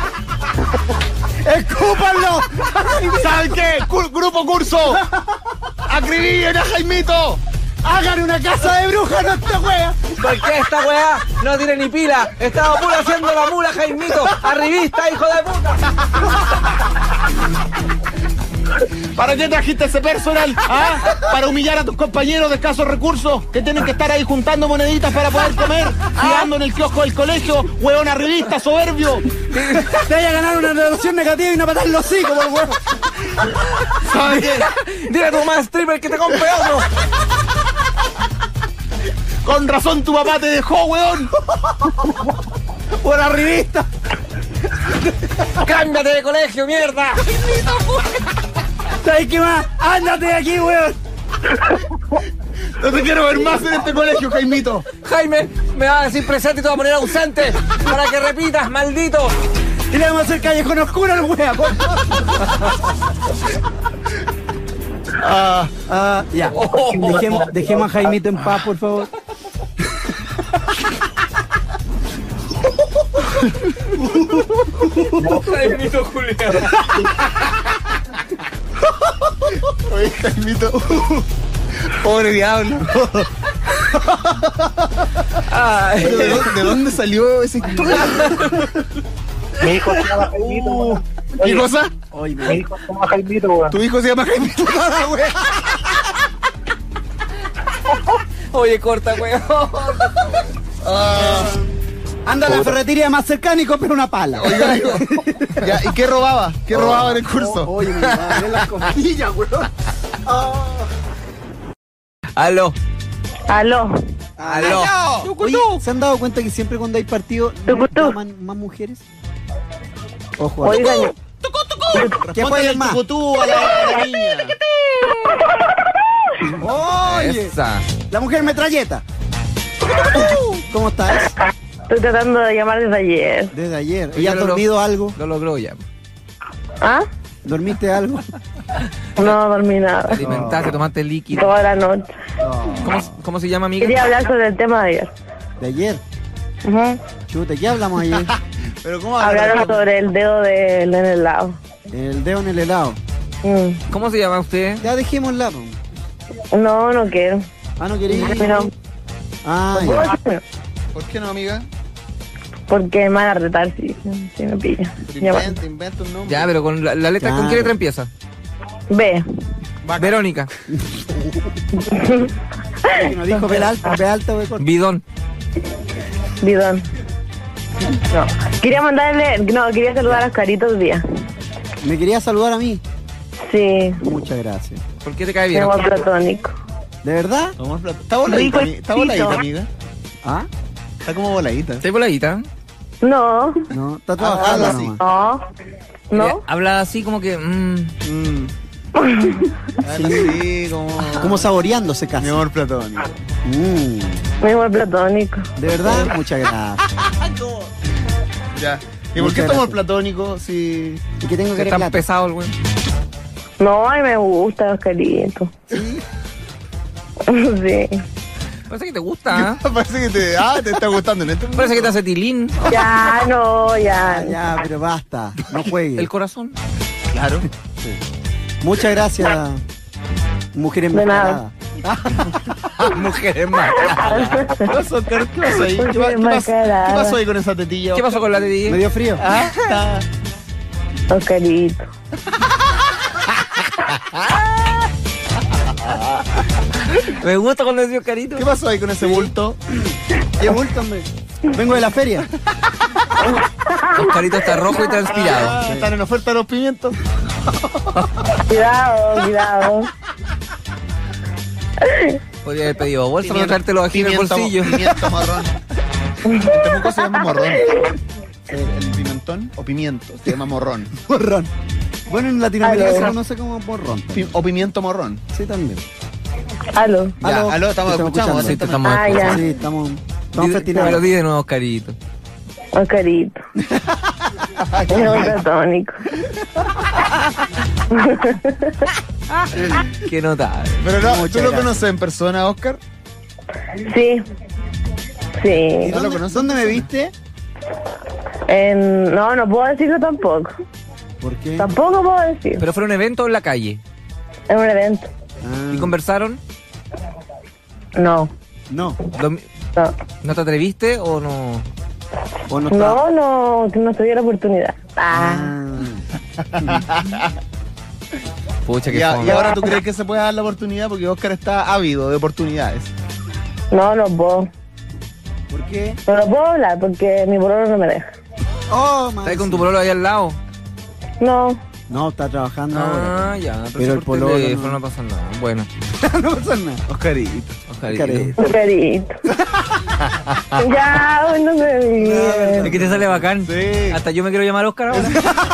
¡Escúpanlo! ¿Saben qué? Cu- grupo curso. Acribillen a Jaimito. ¡Hagan una casa de brujas en esta wea! Porque esta weá no tiene ni pila. Estaba pura haciendo la mula, Jaimito. Arribista, hijo de puta. ¿Para qué trajiste ese personal? ¿Ah? ¿Para humillar a tus compañeros de escasos recursos que tienen que estar ahí juntando moneditas para poder comer? Girando en el kiosco del colegio, huevón arribista, soberbio. Te vaya a ganar una relación negativa y una patada en los hocicos, por weón. ¿Sabes qué? Dile a tu más stripper que te compre otro. Con razón tu papá te dejó, weón. Por arribista. Cámbiate de colegio, mierda. ¿Sabes qué más? ¡Ándate de aquí, weón! No te quiero ver más en este colegio, Jaimito. Jaime, me vas a decir presente y te voy a poner ausente para que repitas, maldito. Y le vamos a hacer callejón oscuro al weón. Ah, Ah, ya. Dejemos, dejemos a Jaimito en paz, por favor. Jaimito Julián. Oye, Jaimito. Pobre diablo. Ay. ¿De, dónde, de dónde salió esa historia? Mi hijo se llama Jaimito. ¿Qué cosa? Oye, Mi hijo se llama Jaimito, weón. Tu hijo se llama Jaimito. Ah, güey. Oye, corta, weón. anda a la ferretería más cercana y compra una pala. Oiga, amigo. Ya, ¿y qué robaba? ¿Qué robaba en el curso? Oye, me va a las costillas, weón. Aló. Aló. Aló. Oye, ¿se han dado cuenta que siempre cuando hay partido Tucutú. llaman más mujeres? Ojo. Oigan, ¿Qué jueguen más? Tucutú a la, a la niña. Oye, Esa. la mujer metralleta. ¿Cómo estás? estoy tratando de llamar desde ayer. Desde ayer. Oye, ¿Y has lo- dormido algo? Lo logró ya. ¿Ah? ¿Dormiste algo? No dormí nada. Alimentaste, tomaste líquido. Toda la noche. ¿Cómo, cómo se llama, amiga? Quería hablar sobre el tema de ayer. ¿De ayer? Ujú. Chuta, ¿qué hablamos ayer? Pero ¿cómo Hablaron sobre el dedo del en el lado. El dedo en el helado. Mm. ¿Cómo se llama usted? Ya dejémosla. po. No, no quiero. Ah, ¿no queréis? No, Ah, ya. ¿Por qué no, amiga? porque me van a retar si, si me pillan. Ya va. Inventa, inventa un nombre. Ya, pero con la, la letra, ¿con Claro. qué letra empieza? B. Verónica. Que nos dijo B alta, B alta, B corta. Bidón. Bidón. No. Quería mandarle, no, quería saludar a Oscarito hoy día. ¿Me quería saludar a mí? Sí. Muchas gracias. ¿Por qué te cae bien? amor platónico. ¿De verdad? Amor platónico. Está voladita, Rico ami- está voladita, chico. amiga. ¿Ah? Está como voladita. ¿Estás voladita? No, No, está Ah, trabajando algo así. nomás. no, Eh, no. habla así como que... mm, Mm. Habla así como... Como saboreándose casi. Mi amor platónico. Mm, Mi amor platónico. ¿De verdad? Muchas gracias. Ya. ¿Y por Muchas qué está amor gracias. platónico si... ¿Y qué tengo que es tan arreglar? pesado el güey. No, ay, me gusta, Oscarito. ¿Sí? Sí. Parece que te gusta, ¿eh? Parece que te... Ah, te está gustando en este Parece que te hace tilín. Ya, no, Ah, ya. ya, pero basta. No juegue. El corazón. Claro. Muchas gracias, mujer De nada. enmascarada. Mujeres más. ¿Qué pasó, Oscar? ¿Qué pasó ahí? ¿Qué, pa- qué pasó? Enmascarada. ¿Qué pasó ahí con esa tetilla? ¿Qué pasó con la de Me dio frío. Ah, está... Oscarito. Me gusta cuando decís carito. ¿Qué pasó ahí con ese bulto? ¿Qué bulto, hombre? Vengo de la feria. Oscarito está rojo y transpirado. Ah, ¿están en oferta los pimientos? Cuidado, cuidado. Podría haber pedido bolsa para traértelo aquí en el Pimiento- bolsillo. Pimiento morrón. En Temuco se llama morrón. ¿El, el pimentón o pimiento? Se llama morrón. Morrón. Bueno, en Latinoamérica Aló. se conoce como morrón. Pi- o pimiento morrón. Sí, también. Aló. Ya, aló, estamos escuchando, Sí, te atentamente. estamos Ah, ya. escuchando. Sí, estamos, estamos Di- festinando. Pero di de nuevo, Oscarito. Oscarito. Mi amor platónico. Qué notable. Pero no, Muchas ¿tú lo gracias. conoces en persona, Oscar? Sí. ¿Y Sí. ¿No lo dónde, conoces? dónde me viste? En... No, no puedo decirlo tampoco. ¿Por qué? Tampoco puedo decir. ¿Pero fue un evento en la calle? Es un evento. Ah, ¿Y conversaron? No. no. Lo- No. ¿No te atreviste o no? ¿O no está? No, no, que no se dio la oportunidad. Ah. Ah. Pucha, Y, que a- fome. y ahora tú crees que se puede dar la oportunidad porque Oscar está ávido de oportunidades. No, no puedo. ¿Por qué? No lo puedo hablar porque mi pololo no me deja. Oh, man. ¿Estás ahí con tu pololo ahí al lado? No. No, está trabajando ahora. Ah, ya. Pero, Pero el por pololo teléfono no. no pasa nada. Bueno. No pasa nada. Oscarito. Oscarito. Oscarito. Oscarito. Ya, no se Es ríe. que te sale bacán. Sí. Hasta yo me quiero llamar Oscar ahora.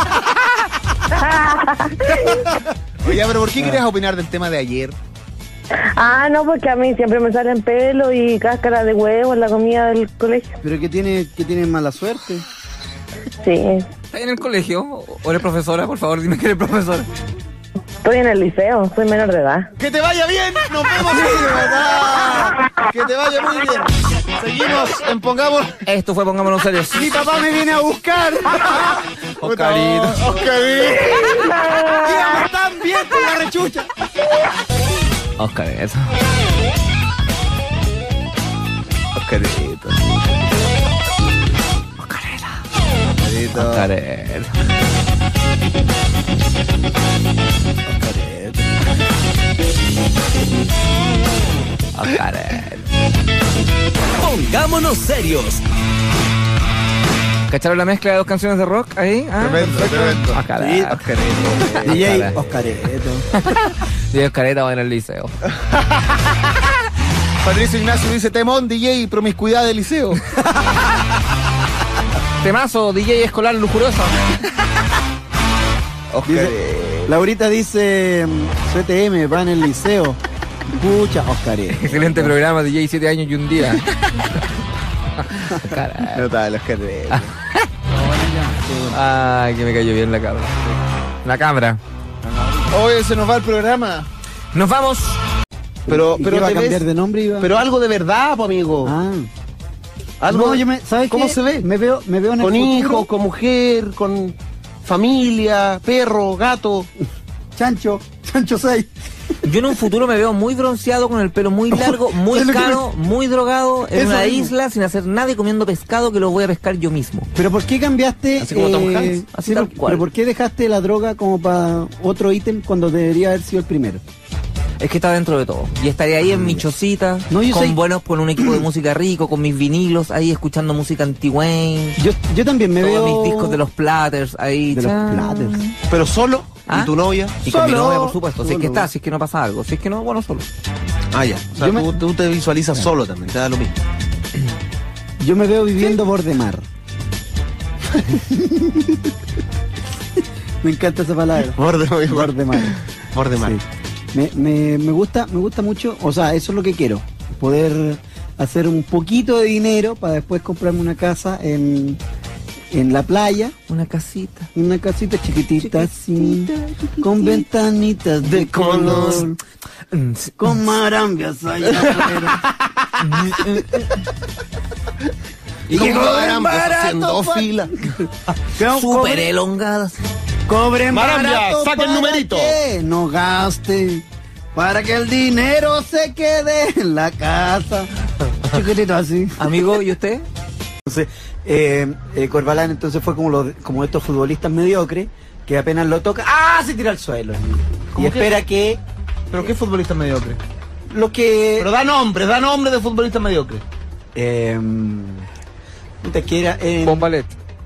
Oye, pero ¿por qué querías opinar del tema de ayer? Ah, no, porque a mí siempre me salen pelo y cáscara de huevo en la comida del colegio. ¿Pero qué tiene, qué tiene mala suerte? Sí. ¿Estás en el colegio? ¿O eres profesora? Por favor, dime que eres profesora. Estoy en el liceo, soy menor de edad. ¡Que te vaya bien! ¡Nos vemos ahí, de verdad! ¡Que te vaya muy bien! Seguimos en Pongamos... Esto fue Pongámonos Serios. Mi papá me viene a buscar. Oscarito. Oscarito. Íbamos tan bien con la rechucha. Oscarito. Oscarito. Oscarito. Oscarito. Oscarito. Pongámonos serios. ¿Cacharon la mezcla de dos canciones de rock ahí? ¿Ah? Tremendo, tremendo. Oscarito. Oscarito. D J Oscarito. Oscareto. D J Oscarito va en el liceo. Patricio Ignacio dice, temón, D J, promiscuidad del liceo. Temazo, D J escolar lujurosa. Oscarito. Laurita dice, mm, C T M, va en el liceo. Pucha, Oscareto. Excelente programa, D J, siete años y un día. Oscarito. Notable, Oscarito. Ay, que me cayó bien la cabra. La cabra. Hoy se nos va el programa. Nos vamos. Pero, ¿Y pero qué va a te ves- cambiar de nombre? Iba? Pero algo de verdad, po, amigo. Ah. Algo No, yo me, ¿sabes ¿Cómo qué? se ve? Me veo, me veo en el Con futuro. hijos, con mujer, con familia, perro, gato. Chancho, Chancho seis. Yo en un futuro me veo muy bronceado, con el pelo muy largo, muy Es lo que caro, muy drogado, en Eso una mismo. isla sin hacer nada y comiendo pescado que lo voy a pescar yo mismo. ¿Pero por qué cambiaste? Así como Tom Hanks, así sí, tal por- cual. ¿Pero por qué dejaste la droga como para otro ítem cuando debería haber sido el primero? Es que está dentro de todo. Y estaría ahí en mi chocita, No, yo con sé- buenos, con un equipo de música rico, con mis vinilos, ahí escuchando música anti-Wayne. Yo, yo también me Todos veo... mis discos de los Platters ahí. De los chan. Platters. Pero solo. ¿Ah? ¿Y tu novia? Y con mi Solo. novia, por supuesto. Si es que Solo. está, si es que no pasa algo. Si es que no, bueno, solo. Ah, ya. O sea, Yo me- tú, tú te visualizas solo también, te da lo mismo. Yo me veo viviendo borde mar. Me encanta esa palabra. Borde, Borde mar. Borde mar. Sí. Me, me, me gusta, me gusta mucho, o sea, eso es lo que quiero. Poder hacer un poquito de dinero para después comprarme una casa en, en la playa. Una casita. Una casita chiquitita, así, con ventanitas de color, con marambias allá afuera. Y que como cobren barato, haciendo pa- fila. Súper elongadas. Cobren Marambia, barato saca el para numerito. que no gaste, para que el dinero se quede en la casa. Chiquitito así. Amigo, ¿y usted? Entonces, eh, eh, Corbalán entonces fue como, los, como estos futbolistas mediocres que apenas lo toca, ¡ah! Se tira al suelo. Y ¿Cómo espera que... ¿Pero qué futbolista mediocre? lo que... Pero da nombres, da nombres de futbolistas mediocres. Eh, puta, que era en... Bombalet.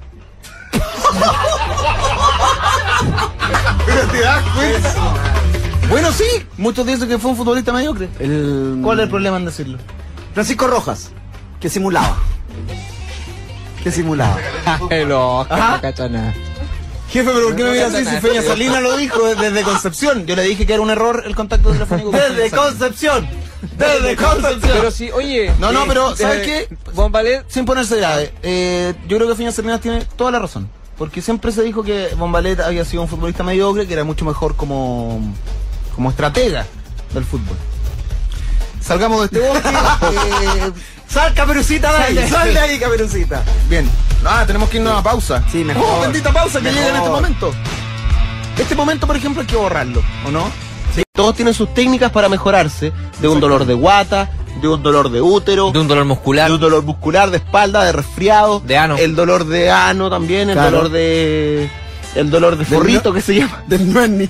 Pero te das cuenta. Bueno, sí, muchos dicen que fue un futbolista mediocre. el- ¿Cuál es el problema en decirlo? Francisco Rojas, que simulaba. Que simulaba. Hello, Ajá. no cacha nada. Jefe, pero ¿por qué me mira así si Feña Salinas lo dijo desde Concepción? Yo le dije que era un error el contacto telefónico. con Desde Feña Salinas. Concepción. Desde Concepción. Pero sí, oye. No, no, eh, pero ¿sabes eh, qué? Bombalet. Sin ponerse grave, eh, yo creo que Feña Salinas tiene toda la razón. Porque siempre se dijo que Bombalet había sido un futbolista mediocre, que era mucho mejor como, como estratega del fútbol. Salgamos de este bosque. eh, Sal, Caperucita, de ahí. Sal de- Sal de ahí, Caperucita. Bien. Ah, tenemos que irnos a pausa. Sí, mejor. Oh, bendita pausa que Mejor. llega en este momento. Este momento, por ejemplo, hay que borrarlo, ¿o no? Sí. Todos tienen sus técnicas para mejorarse de un dolor de guata, de un dolor de útero, De un dolor muscular. de un dolor muscular, de espalda, de resfriado, De ano. el dolor de ano también, el Claro. dolor de el dolor de Del forrito no- que se llama. Del Nuenni.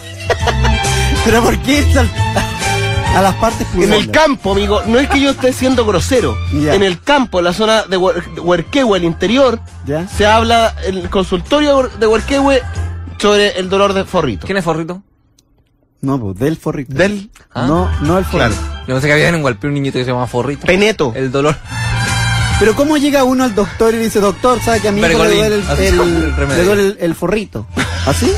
Pero ¿por qué ir al- a las partes En el pulmonares? campo, amigo, no es que yo esté siendo grosero. Ya. En el campo, en la zona de Huer- de Huerquehue, el interior, ¿Ya? se habla en el consultorio de Huerquehue sobre el dolor de forrito. ¿Quién es Forrito? No, pues del forrito. Del ¿Ah? No, no el forrito. Claro. Yo pensé que había en Gualpí un niñito que se llama Forrito. Peneto. El dolor. Pero ¿cómo llega uno al doctor y dice, doctor, sabe que a mi hijo le Bergolín. duele el, Así el- como el remedio. le duele el, el forrito? ¿Así?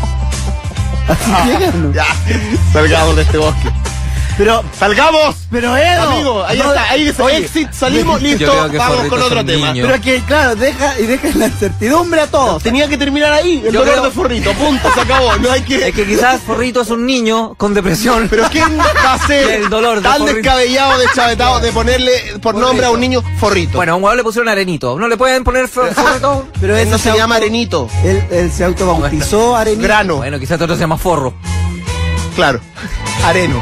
¿Así llega, no? Ya, salgamos de este bosque. Pero, ¡Salgamos! pero Edo. Amigo, ahí no, está, ahí dice oye, exit, salimos, yo listo, creo que vamos Forrito con es otro un tema. niño. Pero que, claro, deja y deja la incertidumbre a todos. Tenía que terminar ahí, el Yo dolor creo- de forrito, punto, se acabó. No hay que. Es que quizás Forrito es un niño con depresión. Pero ¿quién va a ser El dolor de tan forrito. descabellado, deschavetado de ponerle por nombre a un niño forrito? Bueno, a un huevo le pusieron Arenito. ¿No le pueden poner for- Forrito? Pero él ese no se auto- llama Arenito, Él, él se autobautizó Arenito. grano, Bueno, quizás otro se llama Forro. claro, areno.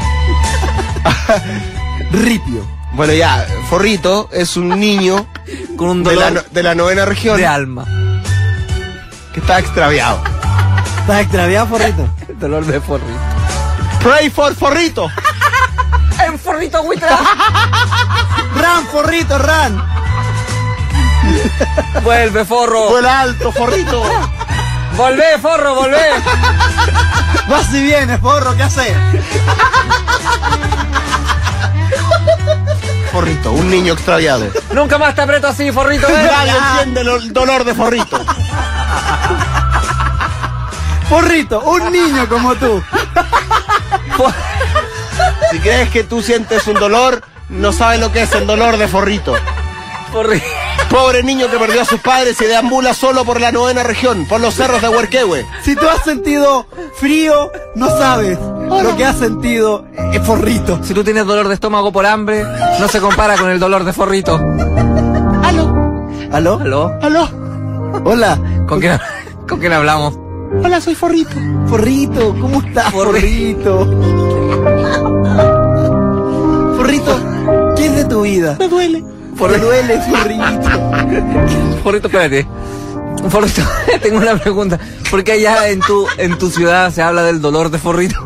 Ripio. Bueno, ya, forrito es un niño Con un de la, dolor no- de la novena región de alma. que está extraviado. ¿Estás extraviado, forrito? El dolor de Forrito. Pray for forrito. ¡En Forrito, Huitra! ¡Ran, forrito, ran! ¡Vuelve, Forro! Vuela alto, forrito. ¡Volvé, Forro, volvé! Vas y vienes, forro, ¿qué haces? Forrito, un niño extraviado. Nunca más te aprieto así, Forrito. ¿eh? Nadie entiende lo- el dolor de forrito. Forrito, un niño como tú. Si crees que tú sientes un dolor, no sabes lo que es el dolor de forrito. Forrito. Pobre niño que perdió a sus padres y deambula solo por la novena región, por los cerros de Huerquehue. Si tú has sentido frío, no sabes lo que has sentido es forrito. Si tú tienes dolor de estómago por hambre, no se compara con el dolor de Forrito. Aló, ¿Aló? ¿Aló? aló, Hola. ¿Con quién, ¿con quién hablamos? hola, soy forrito. Forrito, ¿cómo estás, Forrito? Forrito, ¿qué es de tu vida? Me duele. Me duele, Forrito. Forrito, espérate. Forrito, tengo una pregunta. ¿Por qué allá en tu, en tu ciudad se habla del dolor de Forrito?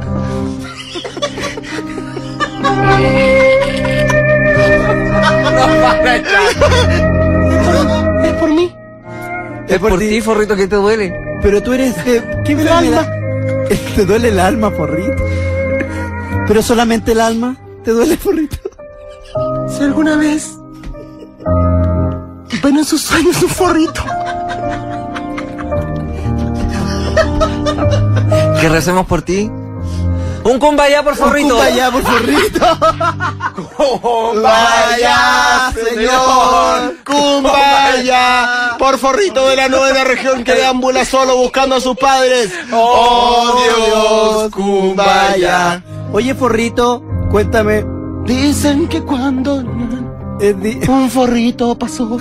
No, para echar. Es por mí. Es por ti, Forrito, que te duele. Pero tú eres... Eh, ¿Qué El enfermedad? ¿Te duele el alma, Forrito? ¿Pero solamente el alma? ¿Te duele, Forrito? Si alguna vez ven en sus sueños un forrito. Que recemos por ti. Un kumbaya por Forrito. Un kumbaya por Forrito. Kumbaya, señor. Kumbaya. Por Forrito de la novena región que deambula solo buscando a sus padres. Oh, Dios, Kumbaya. Oye, Forrito, cuéntame. Dicen que cuando eh, di un forrito pasó.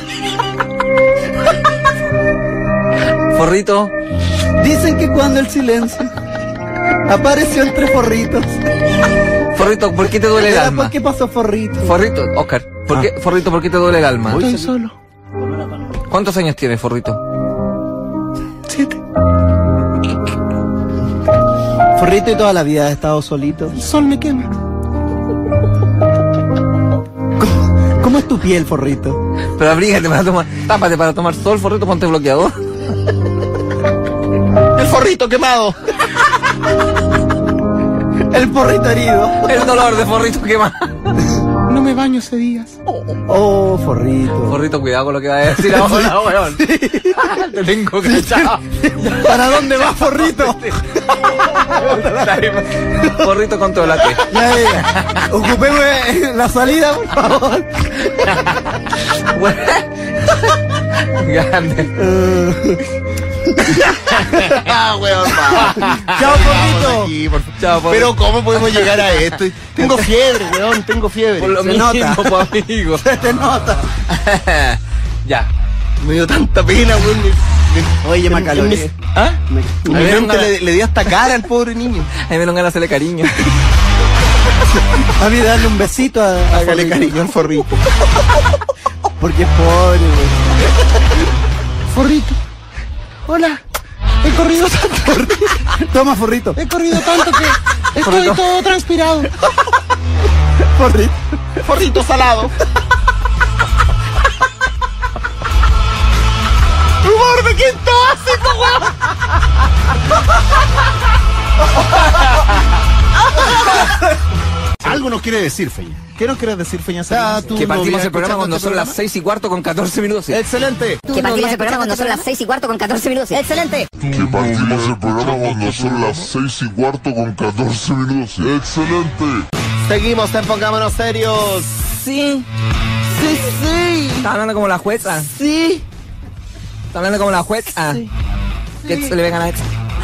Forrito. Dicen que cuando el silencio apareció entre forritos. Forrito, ¿por qué te duele el alma? ¿Por qué pasó Forrito? Forrito, Oscar, ¿por ah. qué, Forrito, ¿por qué te duele el alma? Estoy solo. ¿Cuántos años tienes, Forrito? Siete. Forrito, y toda la vida has estado solito. El sol me quema. ¿Cómo, cómo es tu piel, Forrito? Pero abrígate para tomar, tápate para tomar sol, Forrito, ponte bloqueador. El forrito quemado. El forrito herido. El dolor de Forrito quemado. No me baño hace días. Oh, Forrito. Forrito, cuidado con lo que va a decir ahora, weón. Te tengo cachado. ¿Para dónde va, Forrito? Forrito, contrólate. Ya, ya. Ocupemos la salida, por favor. Grande. Ah, weón, Chao, Forrito. Aquí, por... Chao, Forrito. Pero ¿cómo podemos llegar a esto? Tengo fiebre, weón, tengo fiebre. Por lo Se mismo, nota. pues, amigo. Se te nota. Ya. Me dio tanta pena, weón. Oye, Macalore. ¿Ah? Me- Mi me dieron mente ganas- le, le di hasta cara al pobre niño. A mí me dieron ganas de hacerle cariño. A mí darle un besito a, a Hágale Forrito. cariño al forrito. Porque es pobre, güey. Forrito. Hola. He corrido tanto. Toma, Forrito. He corrido tanto que estoy Forrito. todo transpirado. Forrito. Forrito salado. Humor de quinto básico, weón. Algo nos quiere decir, Feña. ¿Qué nos quieres decir, Feña? Ah, tú Que no partimos vienes el programa escuchando cuando este son las programa. seis y cuarto con catorce minutos. Sí. Excelente. Que partimos el programa cuando son las seis y cuarto con catorce minutos. ¡Excelente! Que partimos el programa cuando son las seis y cuarto con catorce minutos. ¡Excelente! Seguimos en Pongámonos Serios. Sí. Sí, sí. Está hablando como la jueza. Sí. Está hablando como la jueza. Que se le vengan a esto.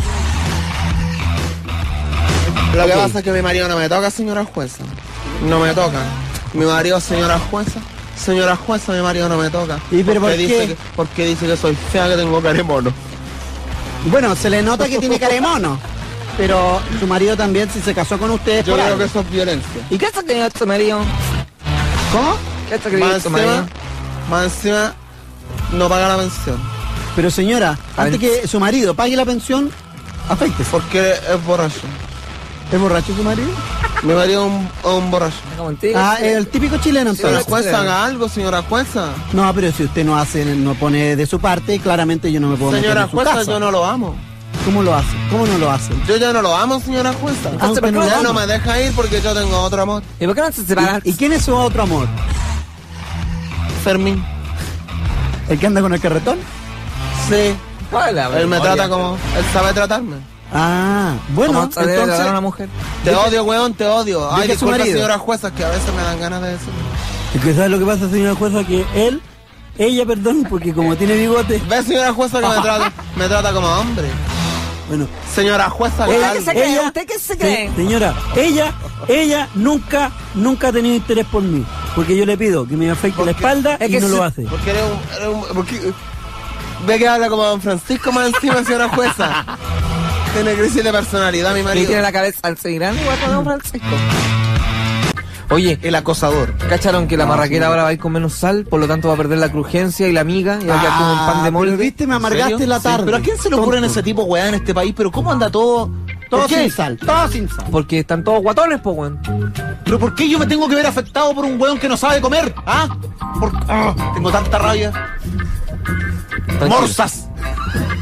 Lo que Ok. pasa es que mi marido no me toca, señora jueza. No me toca. Mi marido, señora jueza. Señora jueza, mi marido no me toca. ¿Y pero por Porque qué? dice que, porque dice que soy fea, que tengo cara de mono. Bueno, se le nota que tiene cara de mono. Pero su marido también, si se casó con ustedes, Yo por creo algo. que eso es violencia. ¿Y qué está queriendo tu marido? ¿Cómo? ¿Qué está Más queriendo tu marido? encima, más encima, no paga la pensión. Pero señora, A antes ver. que su marido pague la pensión, afeítese. Porque es borracho. ¿Es borracho su marido? Mi marido es un, es un borracho. Contigo. Ah, el típico chileno Señora entonces. jueza, haga algo, señora jueza. No, pero si usted no hace, no pone de su parte, claramente yo no me puedo Señora meter en su jueza, casa. yo no lo amo. ¿Cómo lo hace? ¿Cómo no lo hace? Yo ya no lo amo, señora jueza. Aunque no lo Ya ama. no me deja ir porque yo tengo otro amor. ¿Y por qué no se separan? ¿Y, y quién es su otro amor? Fermín. ¿El que anda con el carretón? Sí. Hola, Él me oye. trata como... Él sabe tratarme. Ah, bueno, ¿Cómo se debe tratar a entonces... una mujer? Te odio, weón, te odio. Ay, ¿De qué es su disculpa, marido? señora jueza, que a veces me dan ganas de decir. Es que ¿sabes lo que pasa, señora jueza? Que él, ella, perdón, porque como tiene bigote... ¿Ves, señora jueza, que me trata, me trata como hombre? Bueno, Señora jueza, ella, que ¿Qué se cree? ¿Usted qué se cree? sí, señora, ella, ella nunca, nunca ha tenido interés por mí. Porque yo le pido que me afeite la espalda Es y que no se- lo hace. Porque eres un... Eres un porque, ve que habla como don Francisco más encima, señora jueza. Tiene crisis de personalidad, mi ¿Y marido. tiene la cabeza al grande igual con don Francisco? Oye, El acosador. ¿cacharon que la marraquera ahora va a ir con menos sal? Por lo tanto va a perder la crujencia y la miga y va a quedar como un pan de pero molde. viste, me amargaste ¿En serio? la tarde. Sí, pero ¿a quién se le ocurren ese tipo de weá en este país? ¿Pero cómo anda todo? Todo ¿Por qué? sin sal, todo sin sal. Porque están todos guatones, po, weón. ¿Pero por qué yo me tengo que ver afectado por un weón que no sabe comer? ¿Ah? Por- ah, tengo tanta rabia. Tranquilo. Morsas.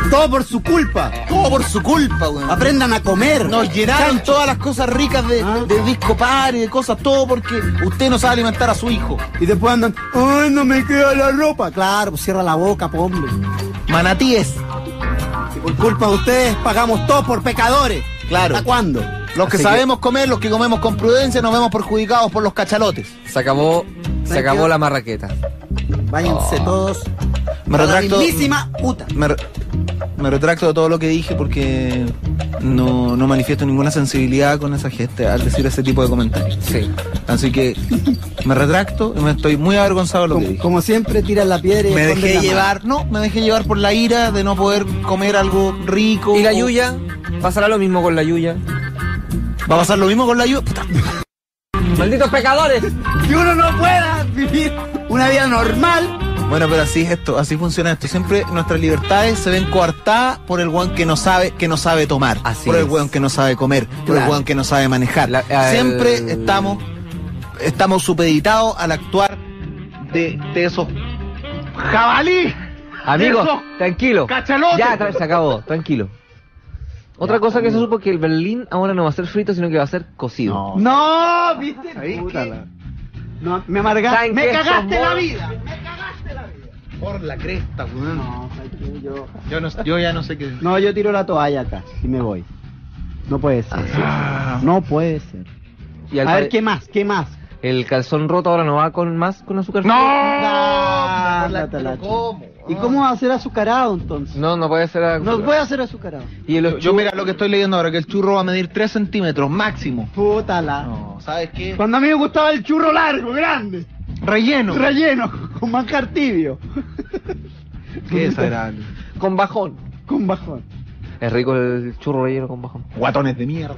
Todo por su culpa. Todo por su culpa, weón. Aprendan a comer. Nos llenaron Chancho. todas las cosas ricas de, ¿Ah? de disco party, de cosas, todo porque usted no sabe alimentar a su hijo. Y después andan, ay, no me queda la ropa. Claro, pues cierra la boca, po, hombre. Manatíes. Y por culpa de ustedes pagamos todos por pecadores. Claro. ¿Hasta cuándo? Los que Así sabemos comer, los que comemos con prudencia, nos vemos perjudicados por los cachalotes. Se acabó, se acabó la marraqueta. Váyanse Oh. todos. Me a la retracto. mismísima puta. Me, re- me retracto de todo lo que dije porque no, no manifiesto ninguna sensibilidad con esa gesta al decir ese tipo de comentarios. Sí. Así que me retracto y me estoy muy avergonzado de lo que Como, dije. como siempre, tiran la piedra y Me esconden dejé la llevar, no, me dejé llevar por la ira de no poder comer algo rico. ¿Y la Yuya? ¿Pasará lo mismo con la Yuya? ¿Va a pasar lo mismo con la Yuya? Puta. ¡Malditos pecadores! mano. Que uno no pueda vivir una vida normal. Bueno, pero así es esto, así funciona esto. Siempre nuestras libertades se ven coartadas por el weón que no sabe, que no sabe tomar, Así por el es. weón que no sabe comer, por el Claro. weón que no sabe manejar. La- el- Siempre estamos, estamos supeditados al actuar de, de esos jabalí. Amigos, Eso. tranquilo. Cachalote. Ya, tra- se acabó, tranquilo. Otra cosa que se supo que el Berlín ahora no va a ser frito, sino que va a ser cocido. No, ¿viste? Puta la- No, me amargaste. ¿Saben Me qué? cagaste Son la vos. vida. Por la cresta, weón. No, ¿sabes qué? yo... Yo, no, yo ya no sé qué. No, yo tiro la toalla acá y me voy. No puede ser. No puede ser. Y al A ver, pare- ¿qué más? ¿Qué más? El calzón roto ahora no va con más con azúcar. ¡No! Ah, Por la- la talacha. ¿Cómo? ¿Y cómo va a ser azucarado entonces? No, no puede ser. a- No puede hacer azucarado. Y el Yo, yo mira lo que estoy leyendo ahora, que el churro va a medir tres centímetros máximo. Puta la. No, ¿sabes qué? Cuando a mí me gustaba el churro largo, grande. Relleno. Relleno, con manjar tibio. Qué desagradable. con bajón. Con bajón. Es rico el churro relleno con bajón. Guatones de mierda.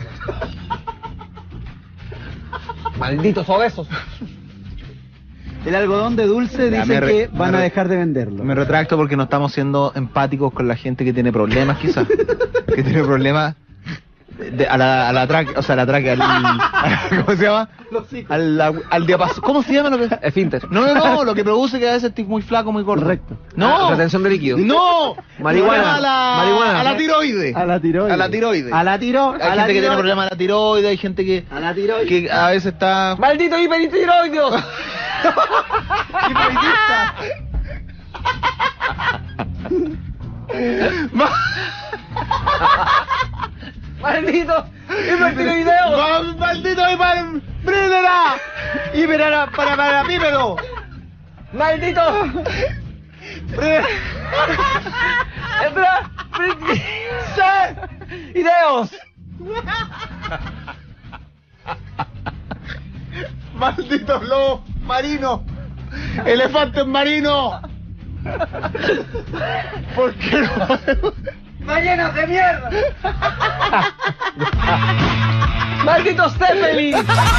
Malditos obesos. El algodón de dulce Ya, dice me re- que van me a re- dejar de venderlo. Me retracto porque no estamos siendo empáticos con la gente que tiene problemas, quizás. Que tiene problemas de- a la, a la tráquea, o sea, a la tráquea, al, ¿cómo se llama? Al, al diapasón. ¿Cómo se llama lo que? Esfínter. No, no, no, lo que produce que a veces estoy muy flaco, muy gordo. Correcto. No. Ah, retención de líquido. No. Marihuana. A la, Marihuana. a la tiroide. A la tiroides. A la tiroides. A la tiro. Hay a gente la que tiene tiro- problemas a la tiroide, hay gente que, A la tiroides. que a veces está... ¡Maldito hipertiroideos! Hipertista. ¡Maldito hipertiroideos! ¡Maldito hiper... ¡Brídela! ¡Hiper para para pípedo! ¡Maldito! ¡Espera! ¡Sí! ¡Ideos! ¡Malditos lobos marinos! ¡Elefantes marinos! ¿Por qué no? ¡Ballenas de mierda! ¡Malditos Zeppelin!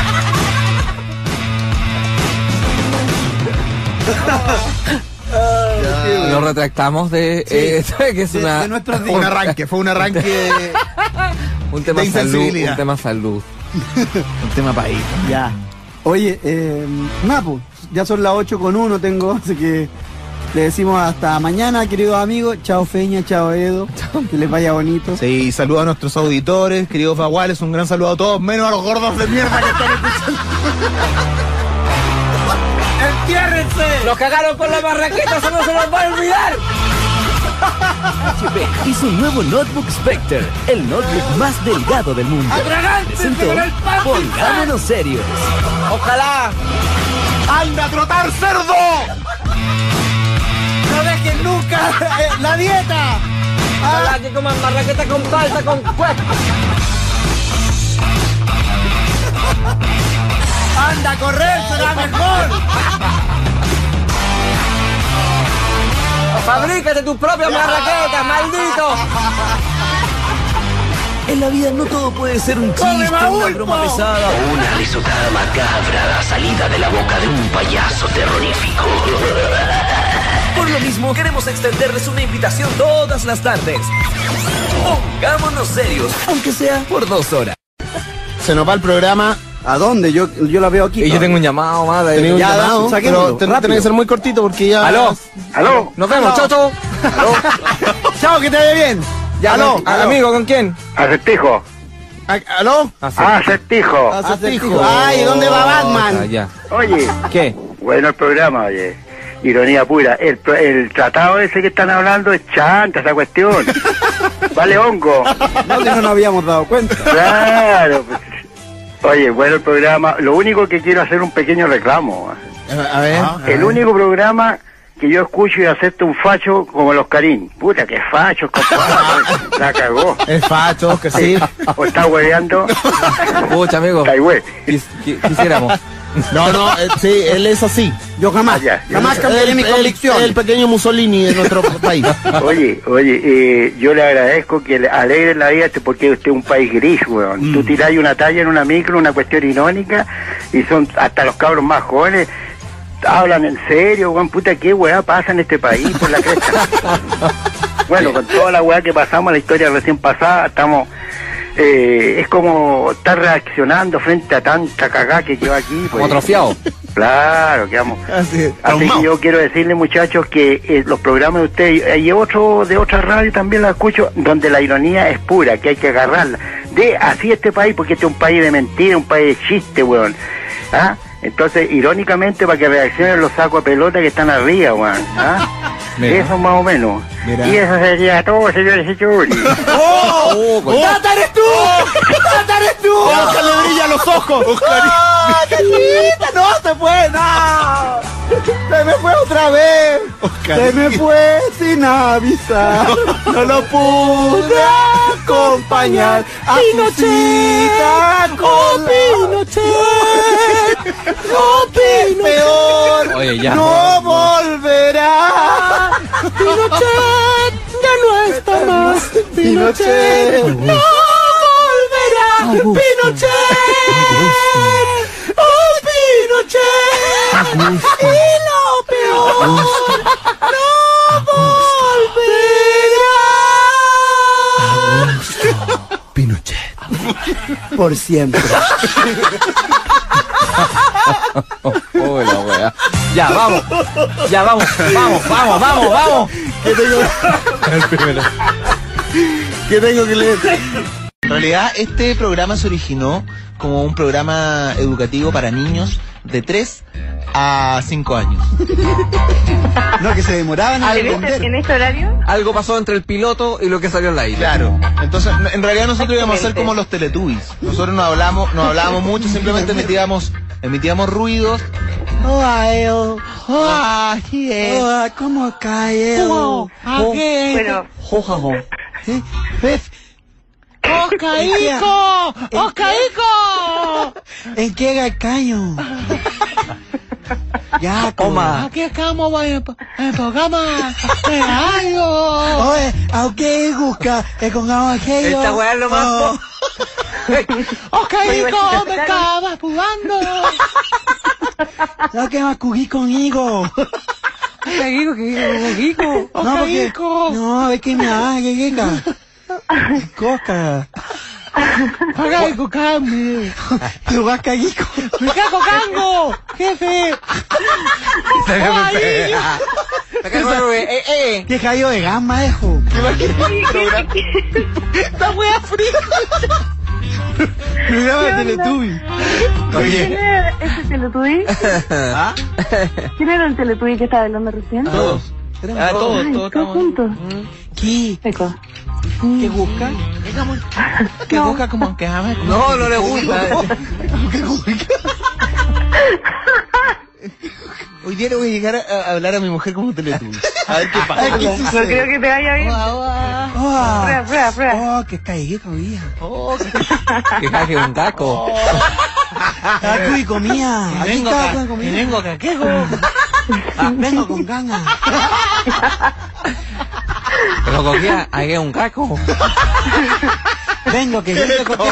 Nos retractamos de eh, que es De- una de nuestros Fue un días. arranque, fue un arranque... un tema de salud, insensibilidad. un tema salud. un tema país. Ya. Oye, eh, Napo, ya son las ocho con uno tengo, así que le decimos hasta mañana, queridos amigos. Chao Feña, chao Edo. Que les vaya bonito. Sí, saludo a nuestros auditores, queridos baguales, un gran saludo a todos, menos a los gordos de mierda que están escuchando. ¡Entiérrense! ¡Los cagaron con la marraqueta! ¡Eso no se nos va a olvidar! H P hizo un nuevo notebook Spectre, el notebook más delgado del mundo. ¡Atragántense Presentó con el pan! Pongámonos serios. ¡Ojalá! ¡Anda a trotar, cerdo! ¡No dejen nunca eh, la dieta! ¡Ojalá que coman marraqueta con palta, con cuesta! ¡Anda a correr, será mejor! ¡Fabrícate tus propias marraquetas, maldito! En la vida no todo puede ser un chiste, una broma pesada. Una risotada macabra salida de la boca de un payaso terrorífico. Por lo mismo, queremos extenderles una invitación todas las tardes. Pongámonos serios, aunque sea por dos horas. Se nos va el programa. ¿A dónde? Yo, yo la veo aquí. Y yo tengo un llamado, madre. Tenía un Ya, llamado, saquémoslo, pero ten- rápido. tiene que ser muy cortito porque ya... ¡Aló! ¿Aló? ¡Nos vemos! ¡Chau, chau! ¡Chao! Chao, que te vaya bien. Ya, Aló, con- aló. amigo, ¿con quién? Acertijo. A- ¿Aló? Acertijo. Acertijo. Ay, ¿dónde va Batman? Ah, ya. Oye, ¿Qué? bueno el programa, oye. Ironía pura. El, pro- el tratado ese que están hablando es chanta esa cuestión. Vale hongo. No, que no nos habíamos dado cuenta. Claro. Pues. Oye, bueno el programa. Lo único que quiero hacer un pequeño reclamo. A ver. El único programa que yo escucho y acepto un facho como los Karim. Puta, que facho, compadre. La cagó. Es facho, Oscar, sí. ¿O está hueveando? Pucha, amigo. Ay, güey. Quis- qui- quisiéramos. No, no, eh, sí, él es así. Yo jamás, Ah, ya. jamás cambiaré El- mi el- convicción. El pequeño Mussolini de nuestro país. Oye, oye, eh, yo le agradezco que le alegre la vida este, porque usted es un país gris, weón. Mm. Tú tiráis una talla en una micro, una cuestión irónica, y son hasta los cabros más jóvenes hablan en serio, weón. Puta, qué weá pasa en este país por la cresta. Bueno, con toda la weá que pasamos, la historia recién pasada, estamos... Eh, es como estar reaccionando frente a tanta cagá que quedó aquí. Pues. Como atrofiado. Claro, quedamos. Así es. Así que yo quiero decirle, muchachos, que eh, los programas de ustedes, hay otro de otra radio también la escucho, donde la ironía es pura, que hay que agarrarla. De así este país, porque este es un país de mentira, un país de chiste, weón. ¿Ah? Entonces, irónicamente, para que reaccionen los sacos de pelota que están arriba, weón. ¿Ah? Mira. Eso más o menos. Mira. Y eso sería todo, señores y señores. ¡Oh! Oh, ¡Tata eres tú! ¡Tata eres tú! ¡Oscar le brillan los ojos! ¡Ah, Tatita! ¡No se fue! ¡No! ¡Se me fue otra vez! ¡Se me fue sin avisar! ¡No lo pude acompañar a tu cita con Pinochet! ¡No, peor! Oye, ya. ¡No volverá! ¡Pinochet! ¡Ya no está más! ¡Pinochet! ¡No volverá! ¡Pinochet! ¡Oh, Pinochet! ¡Y lo peor! ¡No volverá! Pinochet. Por siempre. Oh, la wea. Ya, vamos. Ya, vamos. Vamos, vamos, vamos, vamos. ¿Qué tengo? ¿Qué tengo que leer? En realidad, este programa se originó como un programa educativo para niños de tres a cinco años. No, que se demoraban en ¿En este, entender. en este horario? Algo pasó entre el piloto y lo que salió al aire. Claro. Entonces, en realidad nosotros íbamos a ser como los Teletubbies. Nosotros no hablamos, no hablábamos mucho, simplemente emitíamos, emitíamos ruidos. Oh, ay, oh, Oh, ah, yeah. oh, ¿cómo cae? Oh, ah, ¿qué? Bueno, ¡Oscaico! ¡Oscaico! ¿En qué galcaño? Ya, Toma. Aquí estamos en el programa de radio. Oye, aunque busca, es con aquello. Esta weá es lo más. ¡Oscaico! ¡Me estabas jugando! No, que más cugí conmigo. Oscaico, ¿qué No, porque, no, es que me haga, que venga. Coca. Oscaico, cambie. Pero vas caguico. ¡Me cago cango! ¡Jefe! ¡Ay! Eh, eh. ¡Qué cayó de gama, hijo! ¡Esta wea fría! Programa de Teletubby. ¿quién era ese Teletubby? ¿Ah? ¿Quién era el Teletubby que estaba hablando recién? Todos. Ah, todos, Ay, todos todos estamos. juntos. ¿Qué? Seco. ¿Qué busca? Que busca como que ama. No, no le gusta. Hoy día le voy a llegar a, a hablar a mi mujer como Teletubby. A ver qué pasa. No creo que te vaya bien. Oh, Prueba, prueba, prueba. oh, que caguico, vía. Oh, que- Que jaque un taco. Taco y comía. y Aquí vengo está acá, con y comida. vengo acá, ¿qué hago? Ah, vengo con ganas. Pero cogía, hay un caco. Vengo, que vengo con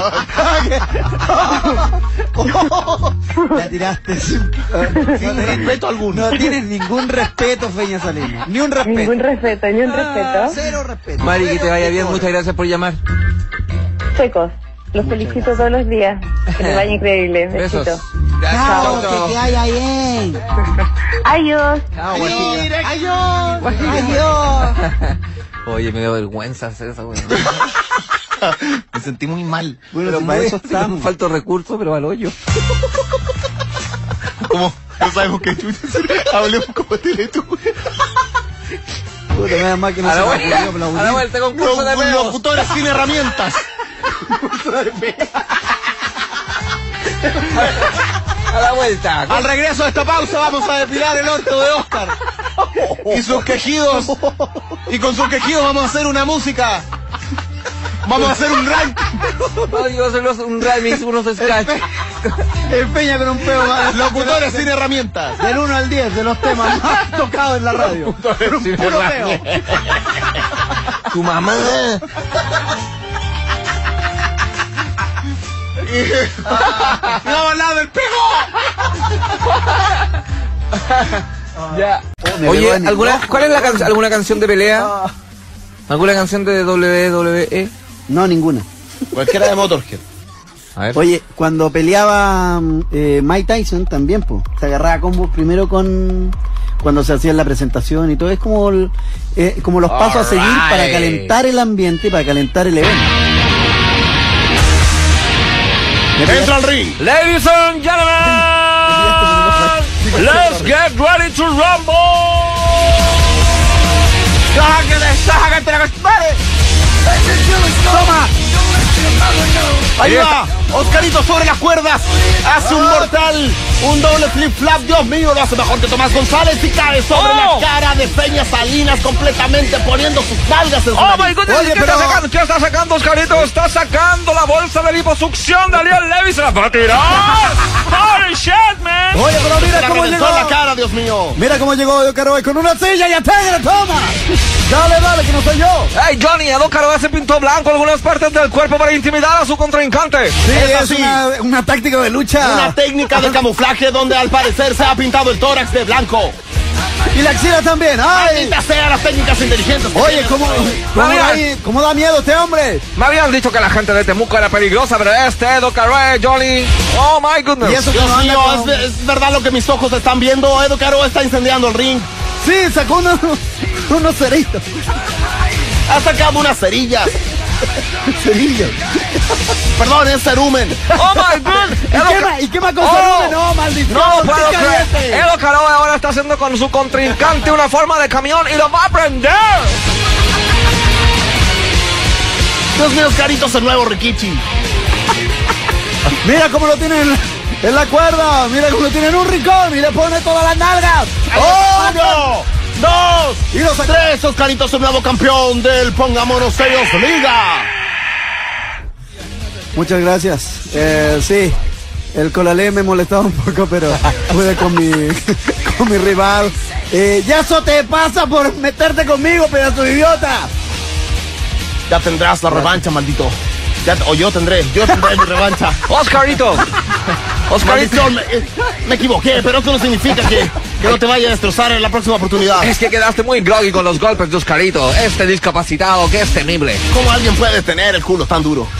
La tiraste sin, sin respeto alguno. No tienes ningún respeto, Feña Salinas. Ni un respeto. Ningún respeto, ni un respeto. Cero respeto. Mari, que te vaya bien. Muchas gracias por llamar. Secos. Los felicito todos los días. Que les vaya increíble. Besos. Besito. Chao, que te vaya bien. Adiós. Chao, guajilla. Adiós. Adiós. Oye, me dio vergüenza hacer esa weá. Me sentí muy mal. Bueno, Pero si para muy- eso estamos. Falta recursos, pero al hoyo. Como no sabemos qué chucha hacer, hablemos como Teletubbies. Puta, nada más que no A se la me vuelta, ocurrió aplaudir. a la vuelta, concurso de Los peos. locutores sin herramientas. A la vuelta. Al regreso de esta pausa vamos a depilar el orto de Oscar. Y sus quejidos. Y con sus quejidos vamos a hacer una música. Vamos a hacer un rank. No, yo hacer los- un remix, unos sketch. Empeña con un peo más. Locutores sin herramientas. Del uno al diez de los temas más tocados en la radio. Sin Puro peo. herramientas. Tu mamá. Y vamos a hablar del pego. Ya. me Oye, pegó en el ¿alguna, ojo. ¿cuál es la can- alguna canción de pelea? ¿Alguna canción de W W E? No, ninguna. Cualquiera de Motorhead. A ver. Oye, cuando peleaba eh, Mike Tyson también, pues, se agarraba a combos primero con cuando se hacía la presentación y todo. Es como, el- eh, como los pasos a seguir Alright. para calentar el ambiente, para calentar el evento. Entra al ring. Ladies and gentlemen, let's get ready to rumble. ¡Toma! Ahí va, Oscarito sobre las cuerdas, hace un mortal, un doble flip flap, Dios mío, lo hace mejor que Tomás González y cae sobre Oh. la cara de Peña Salinas completamente poniendo sus nalgas en su Oh nariz. my goodness, Oye, ¿qué, pero- está sacando? ¿Qué está sacando, Oscarito? Está sacando la bolsa de liposucción de Alian Levy, se la va a tirar. Holy shit, man. Oye, pero Se mira la cómo reventó llegó. en la cara, Dios mío. Mira cómo llegó Edo Caroe con una silla y ataque, toma. Dale, dale, que no soy yo. Hey, Johnny, Edo Caroe se pintó blanco algunas partes del cuerpo para intimidar a su contrincante. Sí, Es es, así. una, una táctica de lucha. Una técnica de camuflaje donde al parecer se ha pintado el tórax de blanco. Y la axila también. ¡Ay! Maldita sea las técnicas inteligentes. que Oye, tiene. ¿cómo, cómo, Marian. da, cómo da miedo este hombre? Me habían dicho que la gente de Temuco era peligrosa, pero este Edo Caroe, Johnny, oh my goodness. Y eso que Dios no anda mío, con- es, es verdad lo que mis ojos están viendo. Edo Caro está incendiando el ring. Sí, sacó unos, unos ceritos. Ha sacado unas cerillas. Cerillos. Perdón, es cerumen. Oh my goodness. ¿Y Edo qué Ca- más? ¿Y qué más con Oh. cerumen? No, maldición. No qué puedo creer. caliente. Edo Caroe ahora está haciendo con su contrincante una forma de camión y lo va a prender. Dios mío, Oscarito es el nuevo Rikichi. Mira cómo lo tienen en la cuerda. Mira cómo lo tienen en un rincón y le pone todas las nalgas. ¡Oh! ¡Uno! ¡Dos! Y lo sacó. ¡Tres! Oscarito es el nuevo campeón del Pongámonos Serios Liga. Muchas gracias. Eh, sí, el Colalé me molestaba un poco, pero pude con mi, con mi rival. Eh, ya eso te pasa por meterte conmigo, pedazo de idiota. Ya tendrás la revancha, maldito. Ya, o yo tendré, yo tendré mi revancha. Oscarito. Oscarito. Maldición, me, eh, me equivoqué, pero eso no significa que, que no te vaya a destrozar en la próxima oportunidad. Es que quedaste muy groggy con los golpes de Oscarito. Este discapacitado que es temible. ¿Cómo alguien puede tener el culo tan duro?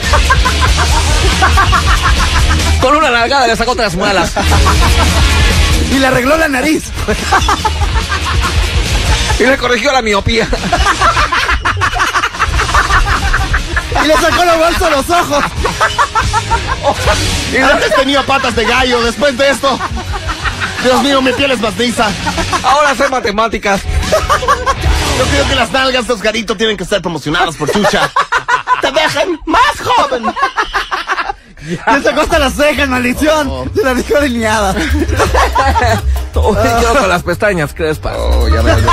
Con una nalgada le sacó tres muelas. Y le arregló la nariz. Y le corrigió la miopía. Y le sacó la bolsa a los ojos. Y antes tenía patas de gallo, después de esto. Dios mío, mi piel es mastiza. Ahora sé matemáticas. Yo creo que las nalgas de Oscarito tienen que ser promocionadas por Chucha. ¡Te dejan más joven! Le sacó hasta las cejas, maldición. Se las dejó alineadas. Todo yo con las pestañas crespas. Oh, ya me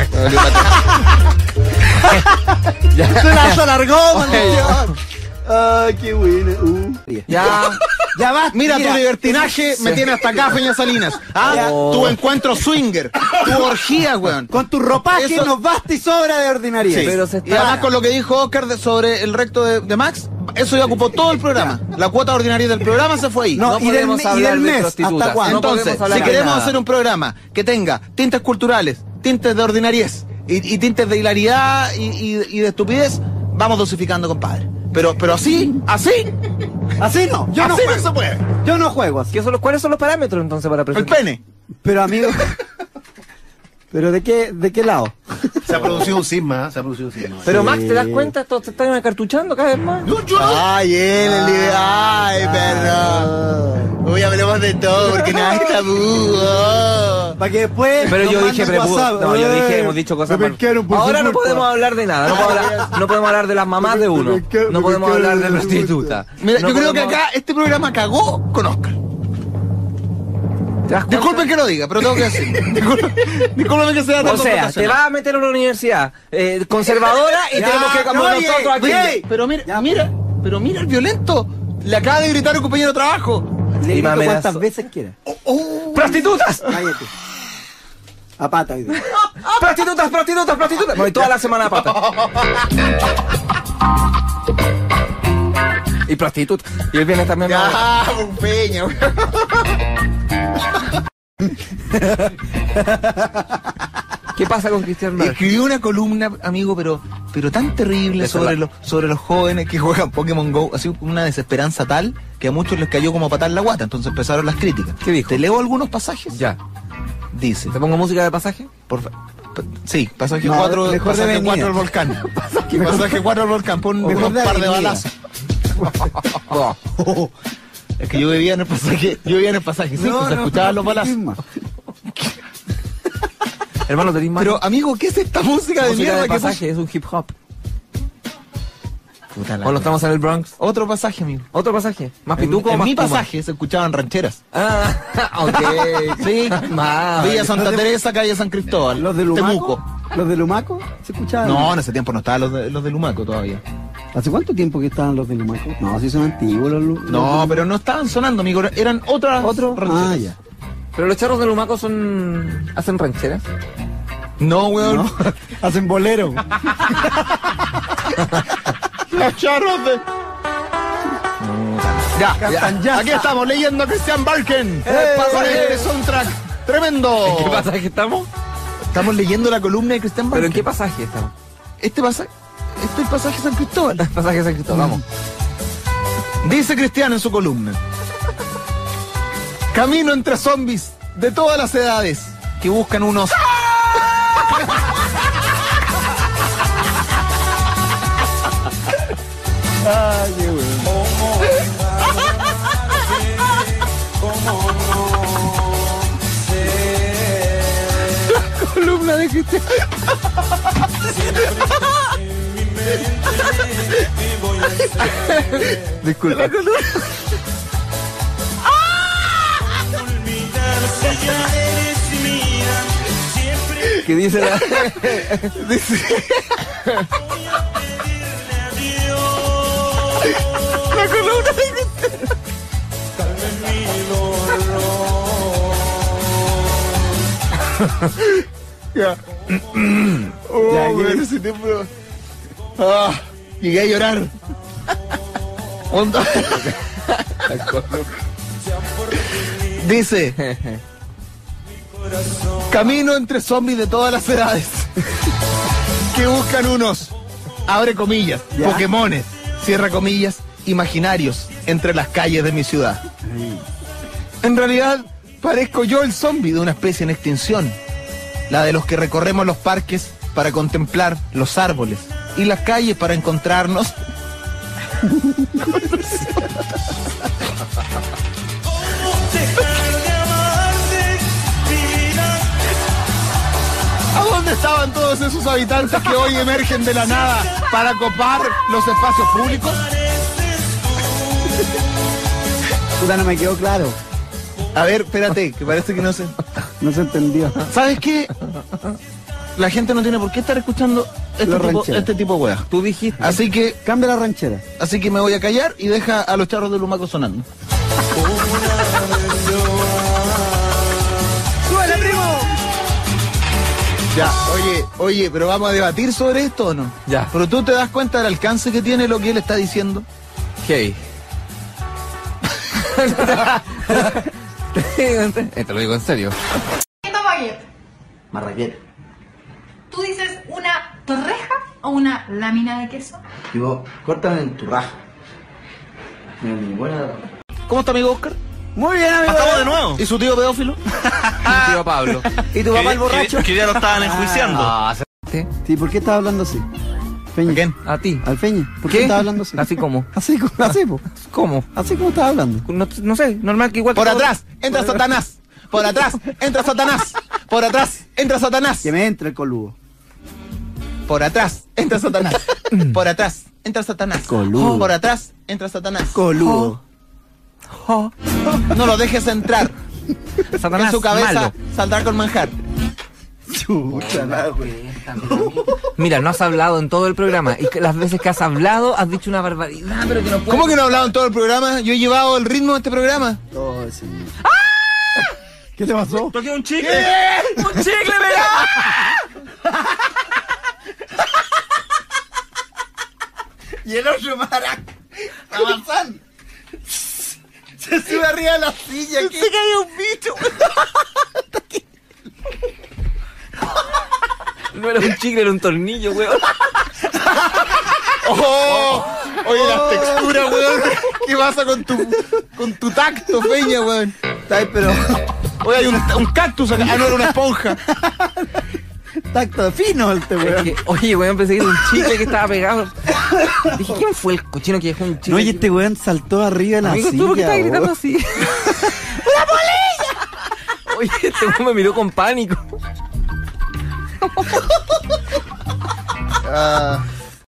Se las alargó, maldición. Ay, qué buena. Uh. Ya. Ya va. Mira, tu libertinaje me tiene hasta acá, Peña Salinas. Ah, tu encuentro swinger, tu orgía, weón. Con tu ropaje Eso- nos basta y sobra de ordinaria. Sí. Pero se Y además está... con lo que dijo Oscar de- sobre el recto de, de Max, eso ya ocupó todo el programa. La cuota ordinaria del programa se fue ahí. No, No y del, podemos y hablar del de mes. prostitutas. ¿Hasta cuándo? No Entonces, podemos hablar si de queremos nada. hacer un programa que tenga tintes culturales, tintes de ordinariez y, y tintes de hilaridad y, y- y de estupidez, vamos dosificando, compadre. Pero, pero así, así, Así no. Yo no así no juego. se puede. Yo no juego así. ¿Qué son los- ¿Cuáles son los parámetros entonces para El presentar? pene. Pero amigo. ¿Pero de qué, de qué lado? Se ha producido un cisma, ¿eh? Se ha producido un cisma. Pero Max, ¿te das cuenta? Esto se están acartuchando cada vez más. No, yo no. Ay, él, el libre. Ay, perro. Uy, hablemos de todo, porque nada es tabú. Oh. Para que después. Pero yo nos dije, manden prepu- WhatsApp. no, yo Eh, dije, hemos dicho cosas me mal. pescaron por Ahora su no culpa. podemos hablar de nada, no, podemos hablar, no podemos hablar de las mamás de uno, Me pescaron- no me podemos pescaron hablar de por su prostituta. Mira, No yo creo que podemos- acá este programa cagó con Oscar. ¿Te das cuenta? Disculpen que lo diga, pero tengo que decirlo. Disculpen, disculpen que sea tan O sea, te confrontacional. vas a meter a una universidad eh, conservadora y Ya, tenemos que, como no, oye, nosotros aquí. oye, pero mira, mira, pero mira el violento. Le acaba de gritar a un compañero de trabajo. Le Y me grito amenazó. cuantas veces quiera. ¡Prostitutas! Cállate. A pata hoy día. ¡Prostitutas, prostitutas, prostitutas! Voy toda la semana a pata. Y prostitutas. Y el viernes también. vamos. Ya, un peña, güey. ¿Qué pasa con Cristian Mark? Escribió una columna, amigo, pero pero tan terrible Esa sobre la- los sobre los jóvenes que juegan Pokémon Go, así una desesperanza tal que a muchos les cayó como patar la guata, entonces empezaron las críticas. ¿Qué dijo? ¿Te leo algunos pasajes? Ya. Dice, ¿Te pongo música de pasaje? por fa- pa- sí, pasaje No, cuatro, mejor de pasaje venida. cuatro al volcán. pasaje cuatro al volcán, pon O mejor un de par de avenida. balazos. Es que yo vivía en el pasaje, yo vivía en el pasaje cinco, se escuchaban los balazos. Hermano, tenés más. Pero amigo, ¿qué es esta música de música mierda de que pasaje, es un hip hop. puso? Puta la Cuando wea. estamos en el Bronx. Otro pasaje, amigo. Otro pasaje. Más En, pituco o en más mi puma? pasaje se escuchaban rancheras. Ah, ok. Sí, Más. Villa Santa Teresa, calle San Cristóbal. ¿Los de Lumaco? Temuco. ¿Los de Lumaco? ¿Se escuchaban? No, en ese tiempo no estaban los de, los de Lumaco todavía. ¿Hace cuánto tiempo que estaban los de Lumaco? No, sí son antiguos los, Lu- No, los- pero no estaban sonando, amigo. Eran otras ¿Otro? rancheras. Ah, ya. Pero los charros de Lumaco son. hacen rancheras. No, weón. No, hacen bolero. Los charros de... Ya, Cantan ya. jazz. Aquí estamos leyendo a Christian Barken. ¡Eh! Con este soundtrack tremendo. ¿En qué pasaje estamos? Estamos leyendo la columna de Christian ¿Pero Barken. en qué pasaje estamos? Este pasaje... Este es el pasaje San Cristóbal. Pasaje de San Cristóbal, vamos. Dice Cristian en su columna. Camino entre zombies de todas las edades que buscan unos... Ay, qué bueno. columna de Cristian. Disculpa. La columna. ¿Qué dice la.? Dice. La columna de Cristian. Ya. Oh, Ya, weón, ¿qué? ese tiempo. Ah, llegué a llorar. Onda. Dice. Camino entre zombies de todas las edades que buscan unos, abre comillas, ¿Ya? Pokémones, cierra comillas, imaginarios entre las calles de mi ciudad. En realidad, parezco yo el zombie de una especie en extinción, la de los que recorremos los parques para contemplar los árboles y las calles para encontrarnos. ¿A dónde estaban todos esos habitantes que hoy emergen de la nada para copar los espacios públicos? Puta, no me quedó claro. A ver, espérate, que parece que no se... No se entendió. ¿Sabes qué? La gente no tiene por qué estar escuchando este, Los tipo, rancheros. este tipo de weas. Tú dijiste. Así que, Cambia la ranchera. así que me voy a callar y deja a los charros de Lumaco sonando. ¡Súbele, primo! Ya, oye, oye, pero vamos a debatir sobre esto o no. Ya. Pero tú te das cuenta del alcance que tiene lo que él está diciendo. ¿Qué? Te lo digo en serio. Baguette. Marraqueta. ¿Tú dices una torreja o una lámina de queso? Digo, córtame en tu raja. Mm, Buena. ¿Cómo está amigo Oscar? Muy bien, amigo. Estamos de nuevo. ¿Y su tío pedófilo? Mi tío Pablo. ¿Y tu papá el borracho? Que, que ya lo estaban enjuiciando. Ah, se ¿viste? Sí, ¿por qué estás hablando así? Feña. ¿A quién? A ti. Al Feña. ¿Por qué, ¿Qué? estás hablando así? Así como. Así como, así, po. ¿Cómo? Así como estás hablando. No, no sé, normal que igual. Por que todo- atrás, entra Satanás. Por atrás, entra Satanás. Por atrás, entra Satanás. Que me entre el coludo. Por atrás, entra Satanás. Por atrás, entra Satanás. Coludo. Por atrás, entra Satanás. Coludo. Oh, No lo dejes entrar. Satanás, En su cabeza malo. saldrá con manjar. Chucha, la wea. Mira, no has hablado en todo el programa. Y que las veces que has hablado has dicho una barbaridad, pero que no puedes. ¿Cómo que no he hablado en todo el programa? Yo he llevado el ritmo de este programa. Oh, sí. ¿Qué te pasó? Toqué un chicle. ¿Qué? ¡Un chicle, mira! Y el otro maraca avanzando. Se sube arriba de la silla. Se cayó un bicho. No era un chicle, era un tornillo, weón. Oh, oye, las texturas, weón. ¿Qué pasa con tu, con tu tacto, Peña, weón? Ay, pero. Oye, hay un, un cactus acá. Ah, no, era una esponja. Tacto fino este Es weón. que, oye, weón, pensé que era un chicle que estaba pegado. Dije, ¿quién fue el cochino que dejó un chicle? No, y este weón saltó arriba de la Amigo, silla. ¿tú por qué estás gritando weón. así? ¡Una polilla! Oye, este weón me miró con pánico. Ah.